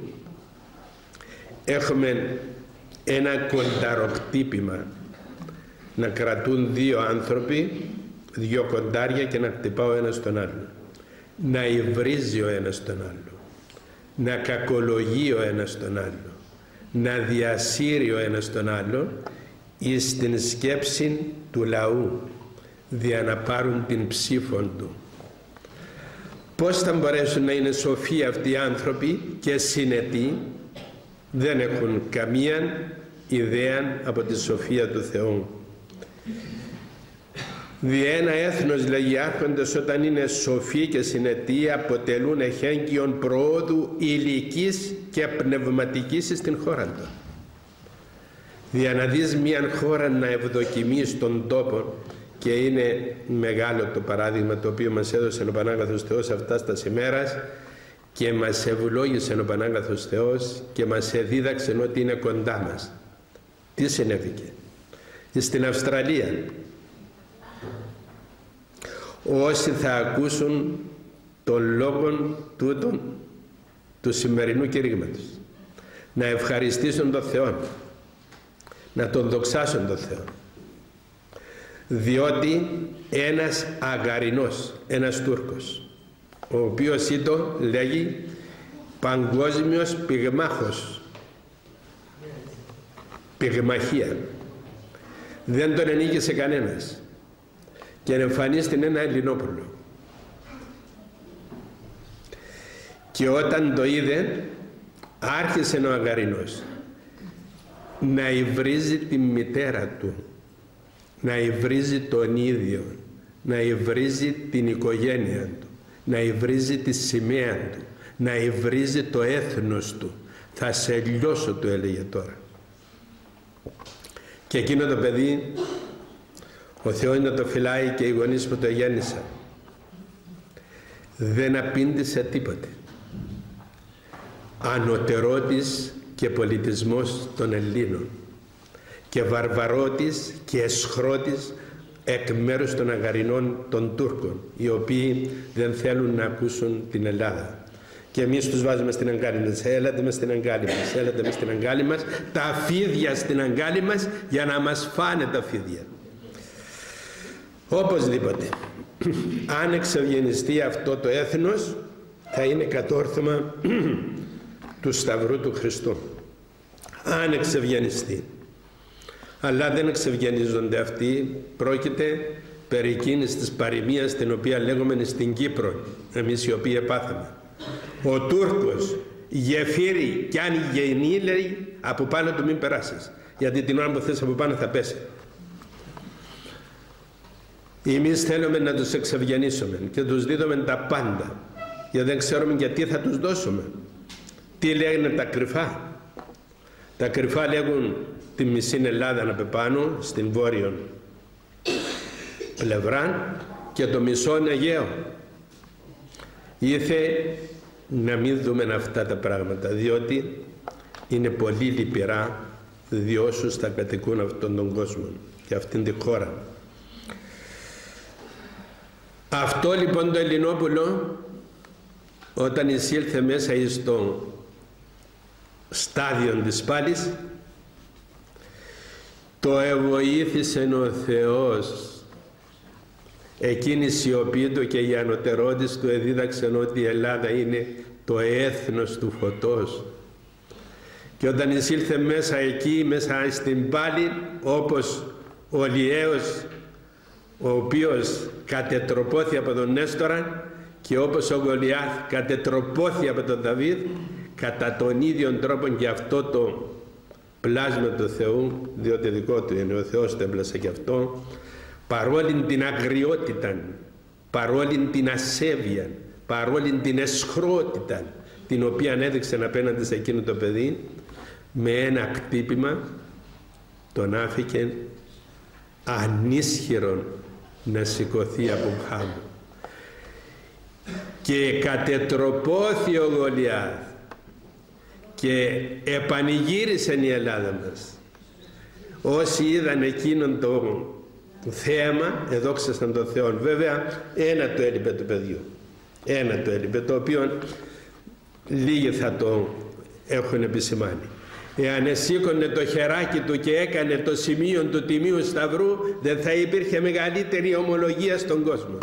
Έχουμε ένα κονταροκτύπημα, να κρατούν δύο άνθρωποι, δύο κοντάρια, και να χτυπά ο ένας τον άλλο, να υβρίζει ο ένας τον άλλο, να κακολογεί ο ένας τον άλλο, να διασύρει ο ένας τον άλλο εις την σκέψη του λαού, δια να πάρουν την ψήφον του. Πώς θα μπορέσουν να είναι σοφοί αυτοί οι άνθρωποι και συνετοί? Δεν έχουν καμία ιδέα από τη σοφία του Θεού. Δι' ένα έθνος, λέγει, άρχοντες όταν είναι σοφοί και συνετοί, αποτελούν εχέγγυον προόδου ηλικής και πνευματικής στην χώρα του. Δια να δεις μια χώρα να ευδοκιμεί στον τόπο, και είναι μεγάλο το παράδειγμα το οποίο μας έδωσε ο Πανάγαθος Θεός αυτά στα σημέρας, και μας ευλόγησε ο Πανάγαθος Θεός και μας εδίδαξε ότι είναι κοντά μας. Τι συνέβηκε? Στην Αυστραλία, όσοι θα ακούσουν τον λόγο τούτον του σημερινού κηρύγματος, να ευχαριστήσουν τον Θεό, να τον δοξάσουν τον Θεό, διότι ένας Αγαρινός, ένας Τούρκος, ο οποίος ήτο, λέγει, παγκόσμιος πυγμάχος, πυγμαχία, δεν τον ενίκησε κανένας, και εμφανίστηκε ένα Ελληνόπουλο, και όταν το είδε, άρχισε ο Αγαρινός να υβρίζει τη μητέρα του, να υβρίζει τον ίδιο, να υβρίζει την οικογένεια του, να υβρίζει τη σημαία του, να υβρίζει το έθνος του, Θα σε λιώσω, του έλεγε τώρα. Και εκείνο το παιδί, ο Θεός να το φυλάει και οι γονείς που το γέννησαν, δεν απήντησε τίποτε. Ανωτερότης και πολιτισμός των Ελλήνων και βαρβαρότης και εσχρότης εκ μέρους των αγαρινών των Τούρκων, οι οποίοι δεν θέλουν να ακούσουν την Ελλάδα. Και εμείς τους βάζουμε στην αγκάλη μας. Έλατε μες στην αγκάλη μας, έλατε μες στην αγκάλη μας, τα φίδια στην αγκάλη μας, για να μας φάνε τα φίδια. Οπωσδήποτε, αν εξευγενιστεί αυτό το έθνος, θα είναι κατόρθωμα του Σταυρού του Χριστού. Αν εξευγενιστεί. Αλλά δεν εξευγενίζονται αυτοί, πρόκειται περί εκείνης της παροιμίας την οποία λέγουμε στην Κύπρο, εμείς οι οποίοι επάθαμε. Ο Τούρκος γεφύρι κι αν γεννεί, λέει, από πάνω του μην περάσεις, γιατί την ώρα που θες από πάνω θα πέσει. Εμείς θέλουμε να τους εξευγενήσουμε και τους δίδουμε τα πάντα, γιατί δεν ξέρουμε γιατί θα τους δώσουμε. Τι λένε τα κρυφά? Τα κρυφά λέγουν τη μισή Ελλάδα από πάνω στην βόρειο πλευρά και το μισό Αιγαίο. Ήθε να μην δούμε αυτά τα πράγματα, διότι είναι πολύ λυπηρά διόσους θα κατοικούν αυτόν τον κόσμο και αυτήν τη χώρα. Αυτό λοιπόν το Ελληνόπουλο, όταν εισήλθε μέσα στο στάδιο της πάλης, το εβοήθησε ο Θεός. Εκείνη η σιωπή του και η ανωτερότης του εδίδαξαν ότι η Ελλάδα είναι το έθνος του φωτός. Και όταν εισήλθε μέσα εκεί, μέσα στην πάλη, όπως ο Λιέος, ο οποίος κατετροπώθη από τον Νέστορα, και όπως ο Γολιάθ κατετροπώθη από τον Δαβίδ, κατά τον ίδιο τρόπο και αυτό το πλάσμα του Θεού, διότι δικό του είναι, ο Θεός το έμπλασε και αυτό, παρόλη την αγριότητα, παρόλη την ασέβεια, παρόλη την εσχρότητα την οποία έδειξε απέναντι σε εκείνο το παιδί, με ένα χτύπημα τον άφηκε ανίσχυρον να σηκωθεί από χάμου. Και κατετροπώθη ο Γολιάθ και επανηγύρισε η Ελλάδα μας. Όσοι είδαν εκείνον το θέαμα εδόξασαν τον Θεό. Βέβαια ένα το έλειπε του παιδιού, ένα το έλειπε, το οποίο λίγοι θα το έχουν επισημάνει. Εάν εσήκωνε το χεράκι του και έκανε το σημείο του Τιμίου Σταυρού, δεν θα υπήρχε μεγαλύτερη ομολογία στον κόσμο.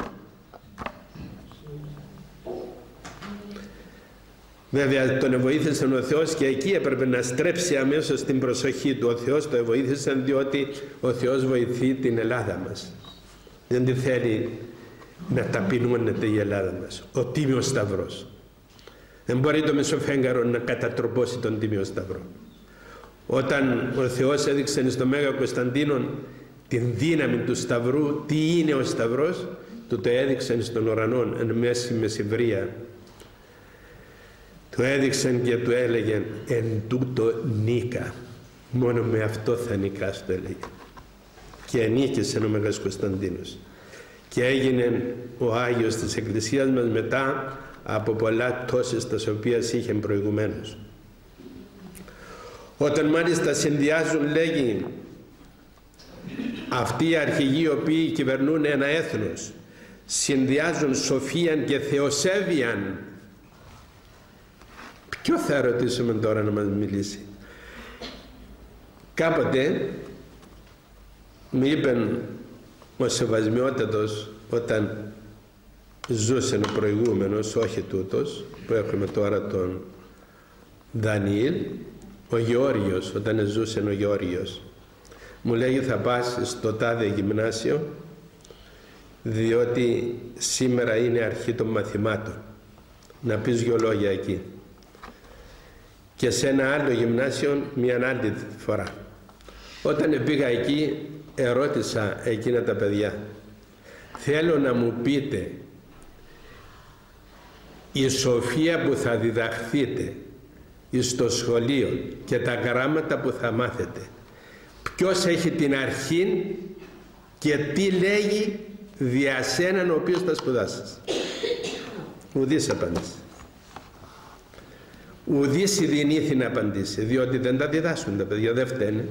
Βέβαια τον βοήθησε ο Θεός και εκεί έπρεπε να στρέψει αμέσως την προσοχή του. Ο Θεός το βοήθησε, διότι ο Θεός βοηθεί την Ελλάδα μας. Δεν τη θέλει να ταπεινώνεται η Ελλάδα μας. Ο Τίμιος Σταυρός. Δεν μπορεί το Μεσοφέγγαρο να κατατροπώσει τον Τίμιο Σταυρό. Όταν ο Θεός έδειξε στο Μέγα Κωνσταντίνο την δύναμη του Σταυρού, τι είναι ο Σταυρός, του το έδειξαν στον ουρανό εν μέση μεσηβρία. Του έδειξαν και του έλεγαν εν τούτο νίκα, μόνο με αυτό θα νικάς, το έλεγε. Και νίκησε ο Μέγας Κωνσταντίνος και έγινε ο Άγιος της Εκκλησίας μας μετά από πολλά τόσες τα οποία είχε προηγουμένως. Όταν μάλιστα συνδυάζουν, λέγει, αυτοί οι αρχηγοί οι οποίοι κυβερνούν ένα έθνος, συνδυάζουν σοφίαν και θεοσέβειαν, ποιο θα ρωτήσουμε τώρα να μας μιλήσει? Κάποτε μου είπεν ο Σεβασμιότατος, όταν ζούσε ο προηγούμενος, όχι τούτος που έχουμε τώρα, τον Δανιήλ, ο Γεώργιος, όταν ζούσε ο Γεώργιος, μου λέγει θα πας στο τάδε γυμνάσιο, διότι σήμερα είναι αρχή των μαθημάτων, να πεις δυο λόγια εκεί. Και σε ένα άλλο γυμνάσιο μια άλλη φορά. Όταν πήγα εκεί, ερώτησα εκείνα τα παιδιά, θέλω να μου πείτε η σοφία που θα διδαχθείτε στο σχολείο και τα γράμματα που θα μάθετε. Ποιος έχει την αρχή και τι λέγει δια σέναν ο οποίος θα σπουδάσεις. Ουδής απάντησε. Ουδής ειδηνήθη να απαντήσει, διότι δεν τα διδάσκουν τα παιδιά, δεν φταίνε.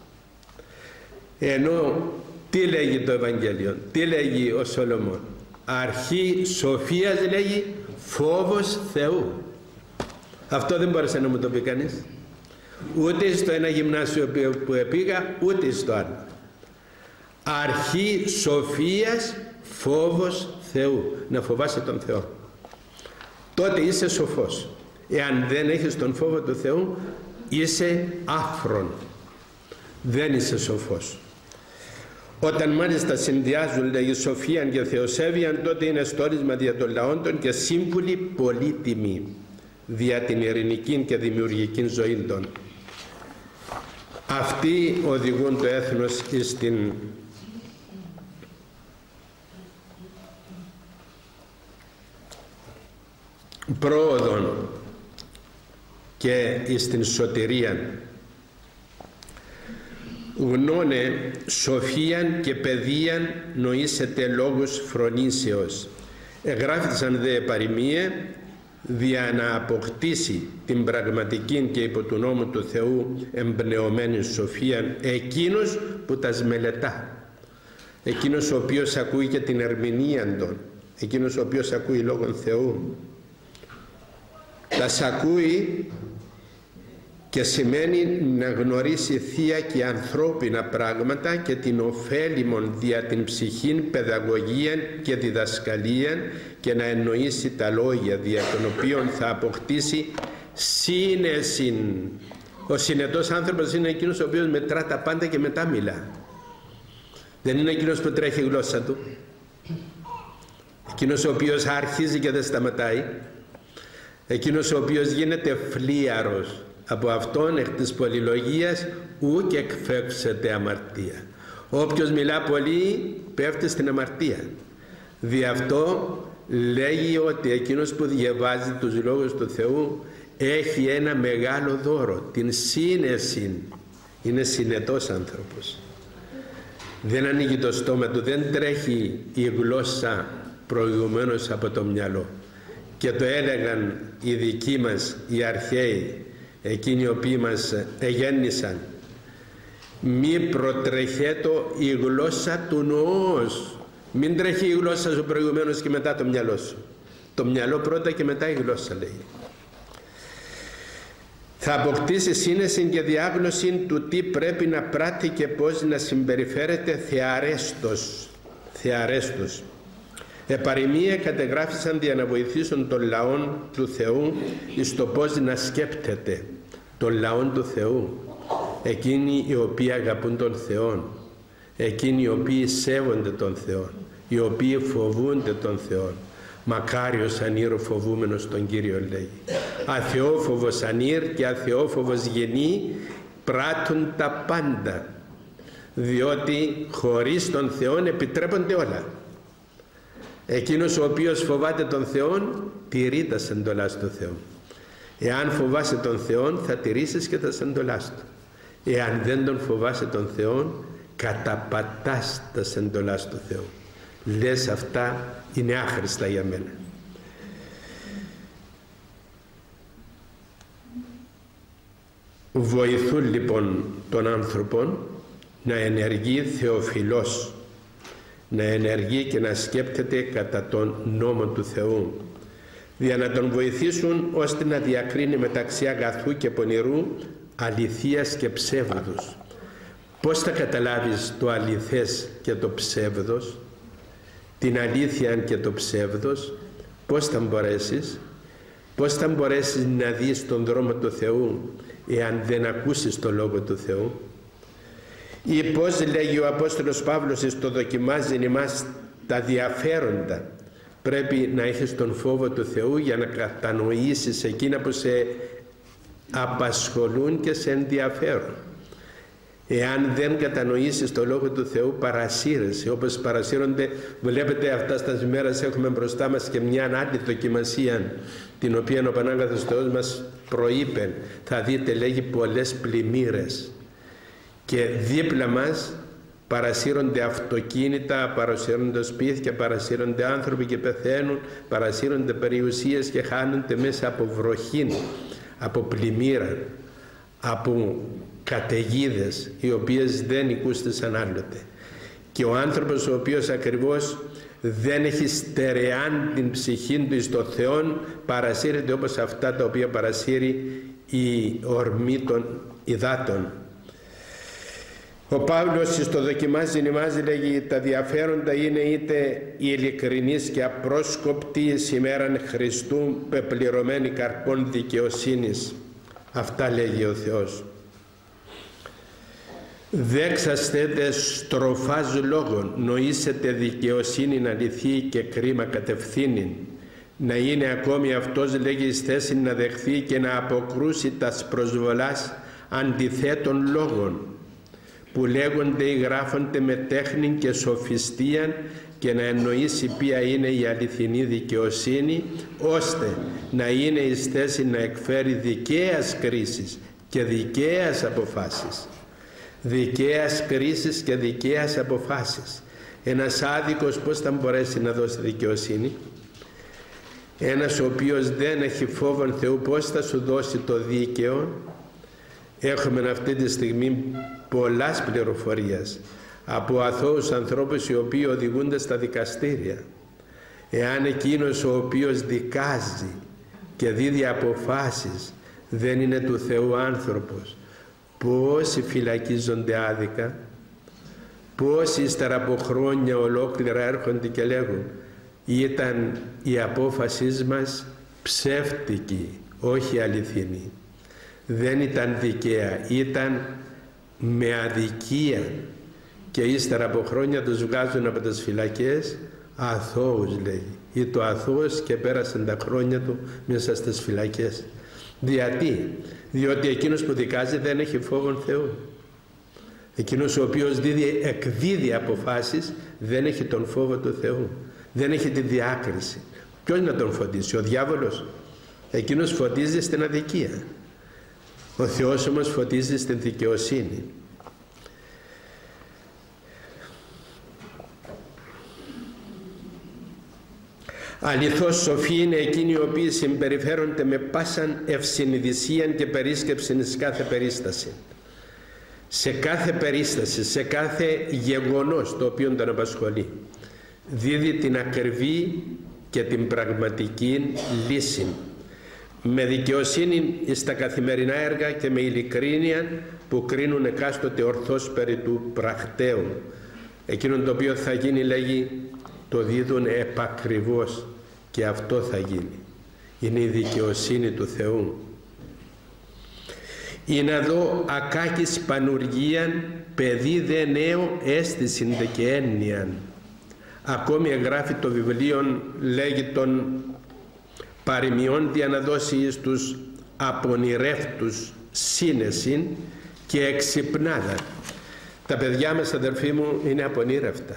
Ενώ τι λέγει το Ευαγγέλιο, τι λέγει ο Σολομών? Αρχή σοφίας λέγει φόβος Θεού. Αυτό δεν μπόρεσε να μου το πει κανείς. Ούτε στο ένα γυμνάσιο που πήγα, ούτε στο άλλο. Αρχή σοφίας φόβος Θεού. Να φοβάσαι τον Θεό. Τότε είσαι σοφός. Εάν δεν έχεις τον φόβο του Θεού, είσαι άφρον. Δεν είσαι σοφός. Όταν μάλιστα συνδυάζουν, λέγει, σοφίαν και θεοσέβειαν, τότε είναι στόρισμα δια των λαόντων και σύμβουλοι πολύτιμοι δια την ειρηνική και δημιουργική ζωή των. Αυτοί οδηγούν το έθνος στην πρόοδο και στην σωτηρία. Γνώνε σοφίαν και παιδείαν νοήσετε λόγους φρονήσεως. Εγγράφησαν δε παροιμίε δια να αποκτήσει την πραγματική και υπό του νόμου του Θεού εμπνεωμένη σοφίαν εκείνος που τα μελετά, εκείνος ο οποίος ακούει και την ερμηνεία των, εκείνος ο οποίος ακούει λόγων Θεού. Τα ακούει και σημαίνει να γνωρίσει θεία και ανθρώπινα πράγματα και την ωφέλιμον δια την ψυχήν παιδαγωγία και διδασκαλία και να εννοήσει τα λόγια δια των οποίων θα αποκτήσει σύνεσιν. Ο συνετός άνθρωπος είναι εκείνος ο οποίος μετρά τα πάντα και μετά μιλά. Δεν είναι εκείνος που τρέχει η γλώσσα του. Εκείνος ο οποίος αρχίζει και δεν σταματάει. Εκείνος ο οποίος γίνεται φλίαρος. Από αυτόν εκ της πολυλογίας ουκ εκφεύξεται αμαρτία. Όποιος μιλά πολύ πέφτει στην αμαρτία. Δι' αυτό λέγει ότι εκείνος που διαβάζει τους λόγους του Θεού έχει ένα μεγάλο δώρο, την σύνεση. Είναι συνετός άνθρωπος. Δεν ανοίγει το στόμα του, δεν τρέχει η γλώσσα προηγουμένως από το μυαλό. Και το έλεγαν οι δικοί μας, οι αρχαίοι, εκείνοι οι οποίοι μας εγέννησαν, μη προτρεχέτω η γλώσσα του νοός. Μην τρέχει η γλώσσα σου προηγουμένως και μετά το μυαλό σου. Το μυαλό πρώτα και μετά η γλώσσα, λέει. Θα αποκτήσει σύνεση και διάγνωση του τι πρέπει να πράττει και πώς να συμπεριφέρεται θεαρέστος. Επαροιμίε κατεγράφησαν για να βοηθήσουν τον λαόν του Θεού στο πώς να σκέπτεται τον λαόν του Θεού, εκείνοι οι οποίοι αγαπούν τον Θεό, εκείνοι οι οποίοι σέβονται τον Θεό, οι οποίοι φοβούνται τον Θεό. Μακάριος ανήρ ο φοβούμενος τον Κύριο, λέει. Αθεόφοβος ανήρ και αθεόφοβος γενή πράττουν τα πάντα, διότι χωρίς τον Θεό επιτρέπονται όλα. Εκείνος ο οποίος φοβάται τον Θεό τηρεί τα εντολάς του Θεού. Εάν φοβάσαι τον Θεό θα τηρήσεις και τα εντολάς του. Εάν δεν τον φοβάσαι τον Θεό καταπατάς τα εντολάς του Θεού. Λες αυτά είναι άχρηστα για μένα. Βοηθούν λοιπόν τον άνθρωπο να ενεργεί θεοφιλός, να ενεργεί και να σκέπτεται κατά τον νόμο του Θεού, για να τον βοηθήσουν ώστε να διακρίνει μεταξύ αγαθού και πονηρού, αληθείας και ψεύδους. Πώς θα καταλάβεις το αληθές και το ψεύδος, την αλήθεια και το ψεύδος? Πώς θα μπορέσεις να δεις τον δρόμο του Θεού εάν δεν ακούσεις το Λόγο του Θεού? Ή πώς, λέγει ο Απόστολος Παύλος, στο δοκιμάζει εμάς τα διαφέροντα. Πρέπει να έχεις τον φόβο του Θεού για να κατανοήσεις εκείνα που σε απασχολούν και σε ενδιαφέρουν. Εάν δεν κατανοήσεις το Λόγο του Θεού, παρασύρεσαι, όπως παρασύρονται. Βλέπετε, αυτά στα μέρες έχουμε μπροστά μας και μια άλλη δοκιμασία, την οποία ο Πανάγαθος Θεός μας προείπε. Θα δείτε, λέγει, πολλές πλημμύρες, και δίπλα μας παρασύρονται αυτοκίνητα, παρασύρονται σπίτια, παρασύρονται άνθρωποι και πεθαίνουν, παρασύρονται περιουσίες και χάνονται μέσα από βροχή, από πλημμύρα, από καταιγίδες οι οποίες δεν οικούστησαν άλλοτε. Και ο άνθρωπος ο οποίος ακριβώς δεν έχει στερεάν την ψυχή του εις το Θεόν, παρασύρεται όπως αυτά τα οποία παρασύρει η ορμή των υδάτων. Ο Παύλος στο δοκιμάζει νημάζει, λέγει, τα διαφέροντα είναι είτε ειλικρινείς και απρόσκοπτοι ημέραν Χριστού, πεπληρωμένοι καρπών δικαιοσύνης. Αυτά λέγει ο Θεός. Δέξαστε δε στροφάς λόγων, νοήσετε δικαιοσύνην αληθή και κρίμα κατευθύνην. Να είναι ακόμη αυτός, λέγει, εις θέση να δεχθεί και να αποκρούσει τας προσβολάς αντιθέτων λόγων, που λέγονται ή γράφονται με τέχνη και σοφιστίαν, και να εννοήσει ποια είναι η αληθινή δικαιοσύνη, ώστε να είναι εις θέση να εκφέρει δικαίας κρίσης και δικαίας αποφάσεις. Δικαίας κρίσης και δικαίας αποφάσεις. Ένας άδικος πώς θα μπορέσει να δώσει δικαιοσύνη? Ένας ο οποίος δεν έχει φόβον Θεού, πώς θα σου δώσει το δίκαιο? Έχουμε αυτή τη στιγμή πολλάς πληροφορίες από αθώους ανθρώπους οι οποίοι οδηγούνται στα δικαστήρια. Εάν εκείνος ο οποίος δικάζει και δίδει αποφάσεις δεν είναι του Θεού άνθρωπος, πόσοι φυλακίζονται άδικα, πόσοι ύστερα από χρόνια ολόκληρα έρχονται και λέγουν, ήταν η απόφασή μας ψεύτικη, όχι αληθινή, δεν ήταν δικαία, ήταν με αδικία, και ύστερα από χρόνια τους βγάζουν από τις φυλακές αθώους, λέγει, ή το αθώος και πέρασαν τα χρόνια του μέσα στις φυλακές. Γιατί? Διότι εκείνος που δικάζει δεν έχει φόβον Θεού. Εκείνος ο οποίος εκδίδει αποφάσεις δεν έχει τον φόβο του Θεού, δεν έχει τη διάκριση. Ποιος να τον φωτίσει? Ο διάβολος? Εκείνος φωτίζει στην αδικία. Ο Θεός όμως φωτίζει στην δικαιοσύνη. Αληθώς σοφοί είναι εκείνοι οι οποίοι συμπεριφέρονται με πάσαν ευσυνειδησίαν και περίσκεψην σε κάθε περίσταση. Σε κάθε περίσταση, σε κάθε γεγονός το οποίο τον απασχολεί, δίδει την ακριβή και την πραγματική λύση. Με δικαιοσύνη στα καθημερινά έργα και με ειλικρίνεια που κρίνουν εκάστοτε ορθώς περί του πρακτέου. Εκείνον το οποίο θα γίνει, λέγει, το δίδουν επακριβώς, και αυτό θα γίνει. Είναι η δικαιοσύνη του Θεού. Είναι εδώ ακάκης πανουργίαν, παιδί δε νέο αίσθησιν δε και έννοιαν. Ακόμη εγγράφει το βιβλίο, λέγει, των παροιμιών για να δώσει στους απονηρεύτους σύνεσιν και εξυπνάδα. Τα παιδιά μας, αδερφοί μου, είναι απονήρευτα.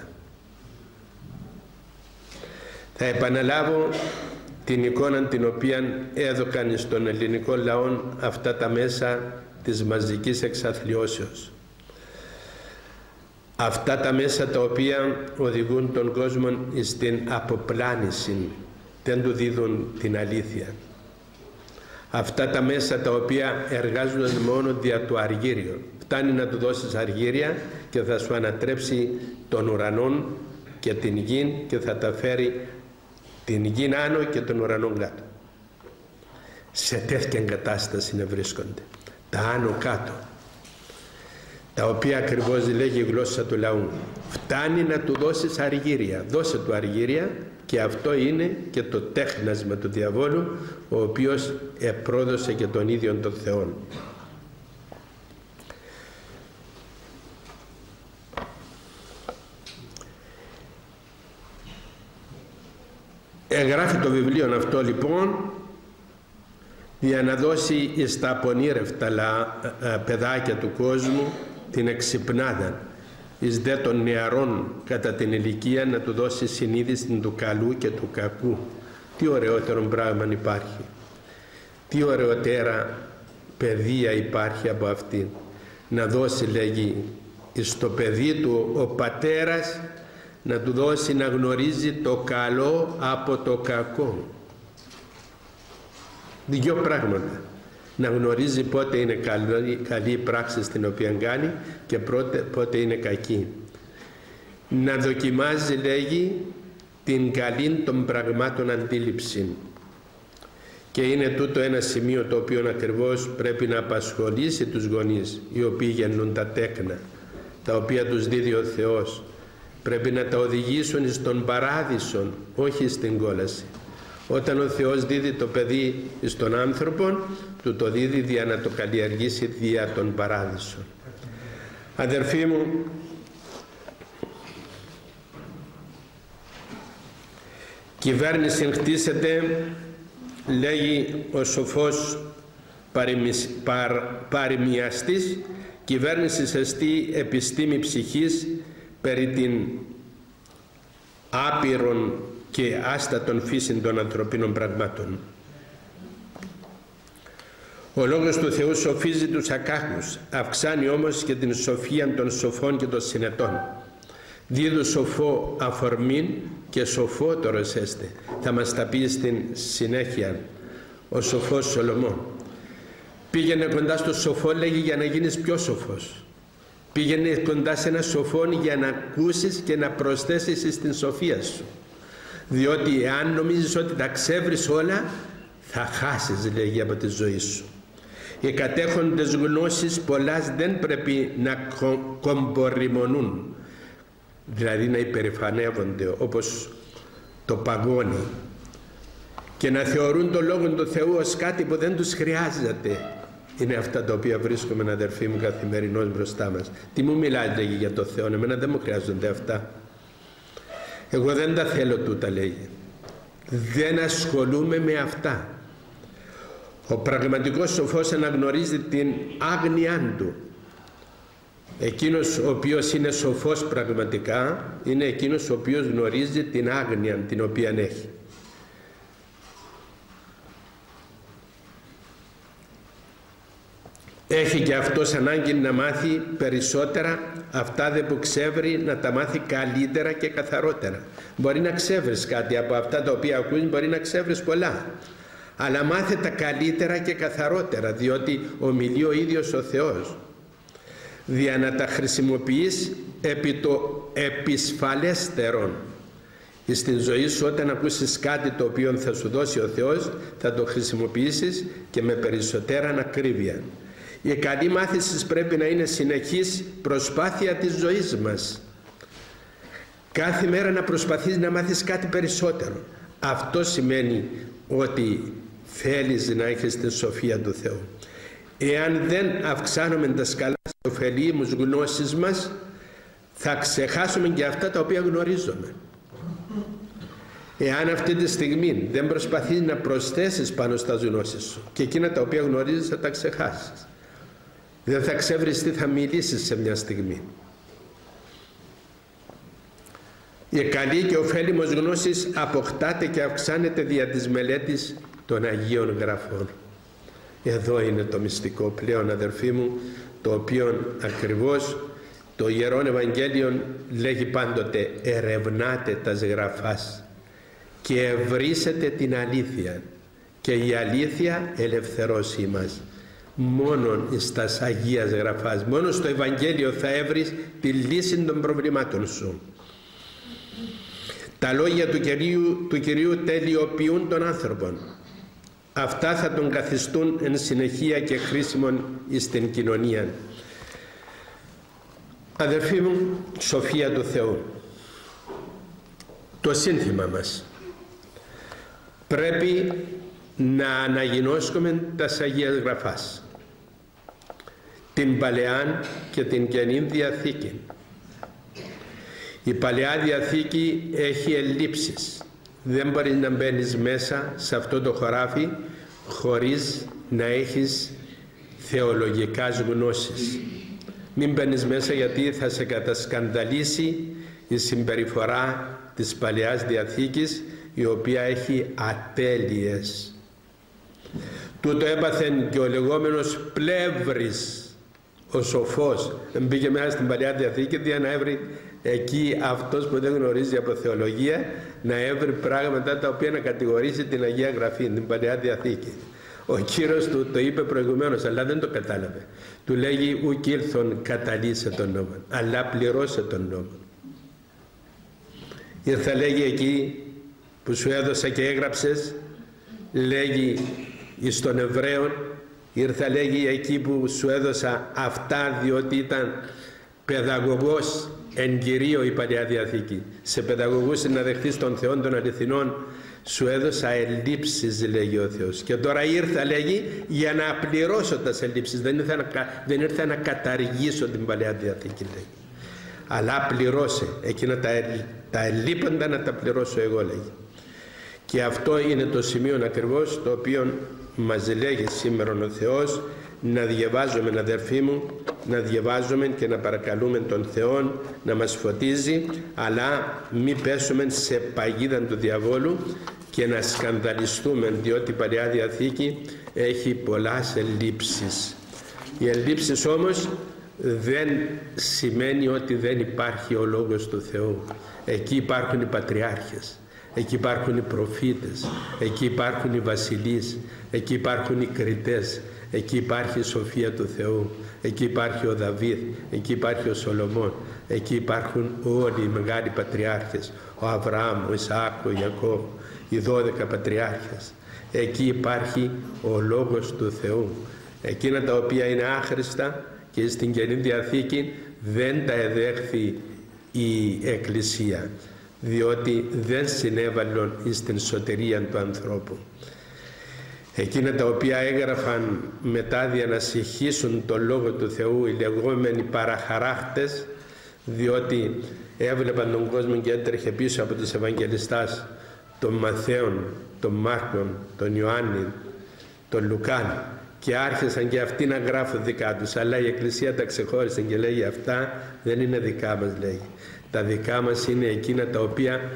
Θα επαναλάβω την εικόνα την οποία έδωκαν στον ελληνικό λαό αυτά τα μέσα της μαζικής εξαθλιώσεως. Αυτά τα μέσα τα οποία οδηγούν τον κόσμο στην αποπλάνηση, δεν του δίδουν την αλήθεια. Αυτά τα μέσα τα οποία εργάζονται μόνο δια του αργύριου. Φτάνει να του δώσεις αργύρια και θα σου ανατρέψει τον ουρανό και την γη και θα τα φέρει την γη άνω και τον ουρανό κάτω. Σε τέτοια κατάσταση να βρίσκονται τα άνω κάτω, τα οποία ακριβώς λέγει η γλώσσα του λαού. Φτάνει να του δώσεις αργύρια, δώσε του αργύρια, και αυτό είναι και το τέχνασμα του διαβόλου, ο οποίος επρόδωσε και τον ίδιο τον Θεόν. Εγγράφει το βιβλίο αυτό λοιπόν για να δώσει στα απονήρευτα παιδάκια του κόσμου την εξυπνάδα, εις δε των νεαρών κατά την ηλικία να του δώσει συνείδηση του καλού και του κακού. Τι ωραιότερο πράγμα υπάρχει, τι ωραιότερα παιδεία υπάρχει από αυτή. Να δώσει, λέγει, στο παιδί του ο πατέρας, να του δώσει να γνωρίζει το καλό από το κακό. Δύο πράγματα. Να γνωρίζει πότε είναι καλή η πράξη στην οποία κάνει και πότε είναι κακή. Να δοκιμάζει, λέγει, την καλή των πραγμάτων αντίληψη. Και είναι τούτο ένα σημείο το οποίο ακριβώς πρέπει να απασχολήσει τους γονείς, οι οποίοι γεννούν τα τέκνα, τα οποία τους δίδει ο Θεός. Πρέπει να τα οδηγήσουν στον παράδεισο, όχι στην κόλαση. Όταν ο Θεός δίδει το παιδί στον άνθρωπο, του το δίδει για να το καλλιεργήσει δια τον παράδεισο. Αδερφοί μου, κυβέρνηση χτίσεται, λέγει ο σοφός παροιμιαστής, κυβέρνηση εστί επιστήμη ψυχής περί την άπειρον και άστατον φύσιν των ανθρωπίνων πραγμάτων. Ο λόγος του Θεού σοφίζει τους ακάχους, αυξάνει όμως και την σοφία των σοφών και των συνετών. Δίδου σοφό αφορμήν και σοφότερος έστε. Θα μας τα πει στην συνέχεια ο σοφός Σολομών. Πήγαινε κοντά στο σοφό, λέγει, για να γίνεις πιο σοφός. Πήγαινε κοντά σε ένα σοφό για να ακούσεις και να προσθέσεις στην σοφία σου. Διότι εάν νομίζεις ότι τα ξέβρεις όλα, θα χάσεις, λέγει, από τη ζωή σου. Οι κατέχοντες γνώσεις πολλάς δεν πρέπει να κομποριμονούν, δηλαδή να υπερηφανεύονται όπως το παγόνι, και να θεωρούν το Λόγο του Θεού ως κάτι που δεν τους χρειάζεται. Είναι αυτά τα οποία βρίσκουμε, αδερφοί μου, καθημερινώς μπροστά μας. Τι μου μιλάει, λέγει, για το Θεό? Εμένα δεν μου χρειάζονται αυτά. Εγώ δεν τα θέλω τούτα, λέγει. Δεν ασχολούμαι με αυτά. Ο πραγματικός σοφός αναγνωρίζει την άγνοιά του. Εκείνος ο οποίος είναι σοφός πραγματικά είναι εκείνος ο οποίος γνωρίζει την άγνοια την οποία έχει. Έχει και αυτός ανάγκη να μάθει περισσότερα, αυτά δε που ξέβρει να τα μάθει καλύτερα και καθαρότερα. Μπορεί να ξέβρεις κάτι από αυτά τα οποία ακούεις, μπορεί να ξέβρεις πολλά, αλλά μάθε τα καλύτερα και καθαρότερα, διότι ομιλεί ο ίδιος ο Θεός. Δια να τα χρησιμοποιείς επί το επισφαλέστερον. Στην ζωή σου, όταν ακούσεις κάτι το οποίο θα σου δώσει ο Θεός, θα το χρησιμοποιήσεις και με περισσότερα ακρίβεια. Η καλή μάθηση πρέπει να είναι συνεχής προσπάθεια της ζωής μας. Κάθε μέρα να προσπαθείς να μάθεις κάτι περισσότερο. Αυτό σημαίνει ότι θέλεις να έχεις την σοφία του Θεού. Εάν δεν αυξάνουμε τα σκαλά στις ωφελήμους γνώσεις μας, θα ξεχάσουμε και αυτά τα οποία γνωρίζουμε. Εάν αυτή τη στιγμή δεν προσπαθείς να προσθέσεις πάνω στα γνώσεις σου, και εκείνα τα οποία γνωρίζεις θα τα ξεχάσεις. Δεν θα ξέβρεις τι θα μιλήσεις σε μια στιγμή. Η καλή και ωφέλιμος γνώσης αποκτάται και αυξάνεται δια της μελέτης των Αγίων Γραφών. Εδώ είναι το μυστικό πλέον, αδερφοί μου, το οποίο ακριβώς το Ιερόν Ευαγγέλιο λέγει πάντοτε: ερευνάτε τας γραφάς και ευρύσετε την αλήθεια, και η αλήθεια ελευθερώσει μας. Μόνον στας Αγίας Γραφάς, μόνο στο Ευαγγέλιο θα έβρεις τη λύση των προβλημάτων σου. Τα λόγια του Κυρίου τελειοποιούν τον άνθρωπον. Αυτά θα τον καθιστούν εν συνεχεία και χρήσιμον στην κοινωνία. Αδερφοί μου, σοφία του Θεού. Το σύνθημα μας. Πρέπει να αναγινώσκουμε τας Αγίας Γραφάς, την Παλαιά και την Καινή Διαθήκη. Η Παλαιά Διαθήκη έχει ελλείψεις. Δεν μπορείς να μπαίνεις μέσα σε αυτό το χωράφι χωρίς να έχεις θεολογικές γνώσεις. Μην μπαίνεις μέσα, γιατί θα σε κατασκανδαλίσει η συμπεριφορά της Παλαιάς Διαθήκης, η οποία έχει ατέλειες. Τούτο έπαθεν και ο λεγόμενος Πλεύρης, ο σοφός. Μπήκε μέσα στην Παλαιά Διαθήκη για να έβρει εκεί αυτός που δεν γνωρίζει από θεολογία, να έβρει πράγματα τα οποία να κατηγορήσει την Αγία Γραφή, την Παλαιά Διαθήκη. Ο Κύριος του το είπε προηγουμένως, αλλά δεν το κατάλαβε. Του λέγει ουκ ήλθον καταλύσε τον νόμο, αλλά πληρώσε τον νόμο. Ήρθα, λέγει, εκεί που σου έδωσα και έγραψες, λέγει εις των Εβραίων, ήρθα, λέγει, εκεί που σου έδωσα αυτά, διότι ήταν παιδαγωγός εν κυρίω η Παλαιά Διαθήκη. Σε παιδαγωγούς να δεχτείς τον Θεό των αληθινών, σου έδωσα ελλείψεις, λέγει ο Θεός. Και τώρα ήρθα, λέγει, για να πληρώσω τα ελλείψεις. Δεν ήρθα να καταργήσω την Παλαιά Διαθήκη, λέγει. Αλλά πληρώσε εκείνα τα ελλείποντα, να τα πληρώσω εγώ, λέγει. Και αυτό είναι το σημείο ακριβώς το οποίο μας λέγει σήμερα ο Θεός, να διαβάζουμε, αδερφοί μου, να διαβάζουμε και να παρακαλούμε τον Θεό να μας φωτίζει, αλλά μην πέσουμε σε παγίδα του διαβόλου και να σκανδαλιστούμε, διότι η Παλαιά Διαθήκη έχει πολλές ελλείψεις. Οι ελλείψεις όμως δεν σημαίνει ότι δεν υπάρχει ο Λόγος του Θεού. Εκεί υπάρχουν οι πατριάρχες, εκεί υπάρχουν οι προφήτες, εκεί υπάρχουν οι βασιλείς, εκεί υπάρχουν οι κριτές, εκεί υπάρχει η σοφία του Θεού, εκεί υπάρχει ο Δαβίδ, εκεί υπάρχει ο Σολομών, εκεί υπάρχουν όλοι οι μεγάλοι πατριάρχες, ο Αβραάμ, ο Ισαάκ, ο Ιακώβ, οι 12 πατριάρχες. Εκεί υπάρχει ο Λόγος του Θεού. Εκείνα τα οποία είναι άχρηστα και στην Καινή Διαθήκη δεν τα εδέχθη η Εκκλησία, διότι δεν συνέβαλαν στην σωτηρία του ανθρώπου. Εκείνα τα οποία έγραφαν μετά για να συγχύσουν τον Λόγο του Θεού, οι λεγόμενοι παραχαράχτες, διότι έβλεπαν τον κόσμο και έτρεχε πίσω από τους Ευαγγελιστάς, τον Μαθαίον, τον Μάρκον, τον Ιωάννη, τον Λουκάν, και άρχισαν και αυτοί να γράφουν δικά τους, αλλά η Εκκλησία τα ξεχώρισε και λέγει αυτά δεν είναι δικά μας, λέγει. Τα δικά μας είναι εκείνα τα οποία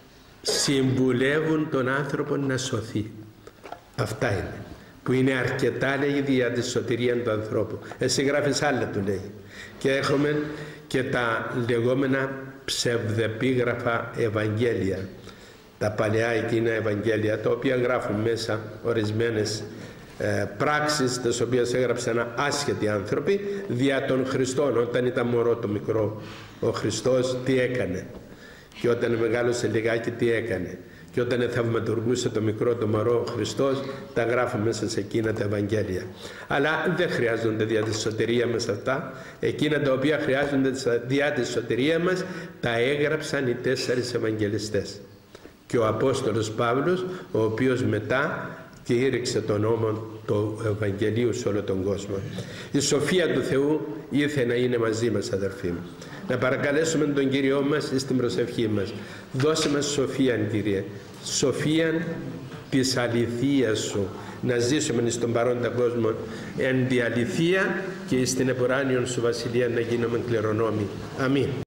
συμβουλεύουν τον άνθρωπο να σωθεί. Αυτά είναι, που είναι αρκετά, λέγει, για τη σωτηρία του ανθρώπου. Εσύ γράφεις άλλα, του λέει. Και έχουμε και τα λεγόμενα ψευδεπίγραφα Ευαγγέλια, τα παλαιά εκείνα Ευαγγέλια, τα οποία γράφουν μέσα ορισμένες πράξεις, τις οποίες έγραψαν άσχετοι άνθρωποι δια των Χριστών. Όταν ήταν μωρό το μικρό ο Χριστός, τι έκανε, και όταν μεγάλωσε λιγάκι, τι έκανε, και όταν θαυματουργούσε το μικρό το μωρό ο Χριστός, τα γράφουν μέσα σε εκείνα τα Ευαγγέλια. Αλλά δεν χρειάζονται δια τη σωτηρία μας αυτά. Εκείνα τα οποία χρειάζονται δια τη σωτηρία μας τα έγραψαν οι 4 Ευαγγελιστές και ο Απόστολος Παύλος, ο οποίος μετά κήρυξε τον νόμο του Ευαγγελίου σε όλο τον κόσμο. Η σοφία του Θεού ήρθε να είναι μαζί μας, αδερφοί μου. Να παρακαλέσουμε τον Κύριό μας στην προσευχή μας. Δώσε μας σοφία, Κύριε, σοφία της αληθείας Σου, να ζήσουμε στον παρόντα κόσμο εν τη αληθεία και στην επουράνιον Σου βασιλεία να γίνουμε κληρονόμοι. Αμήν.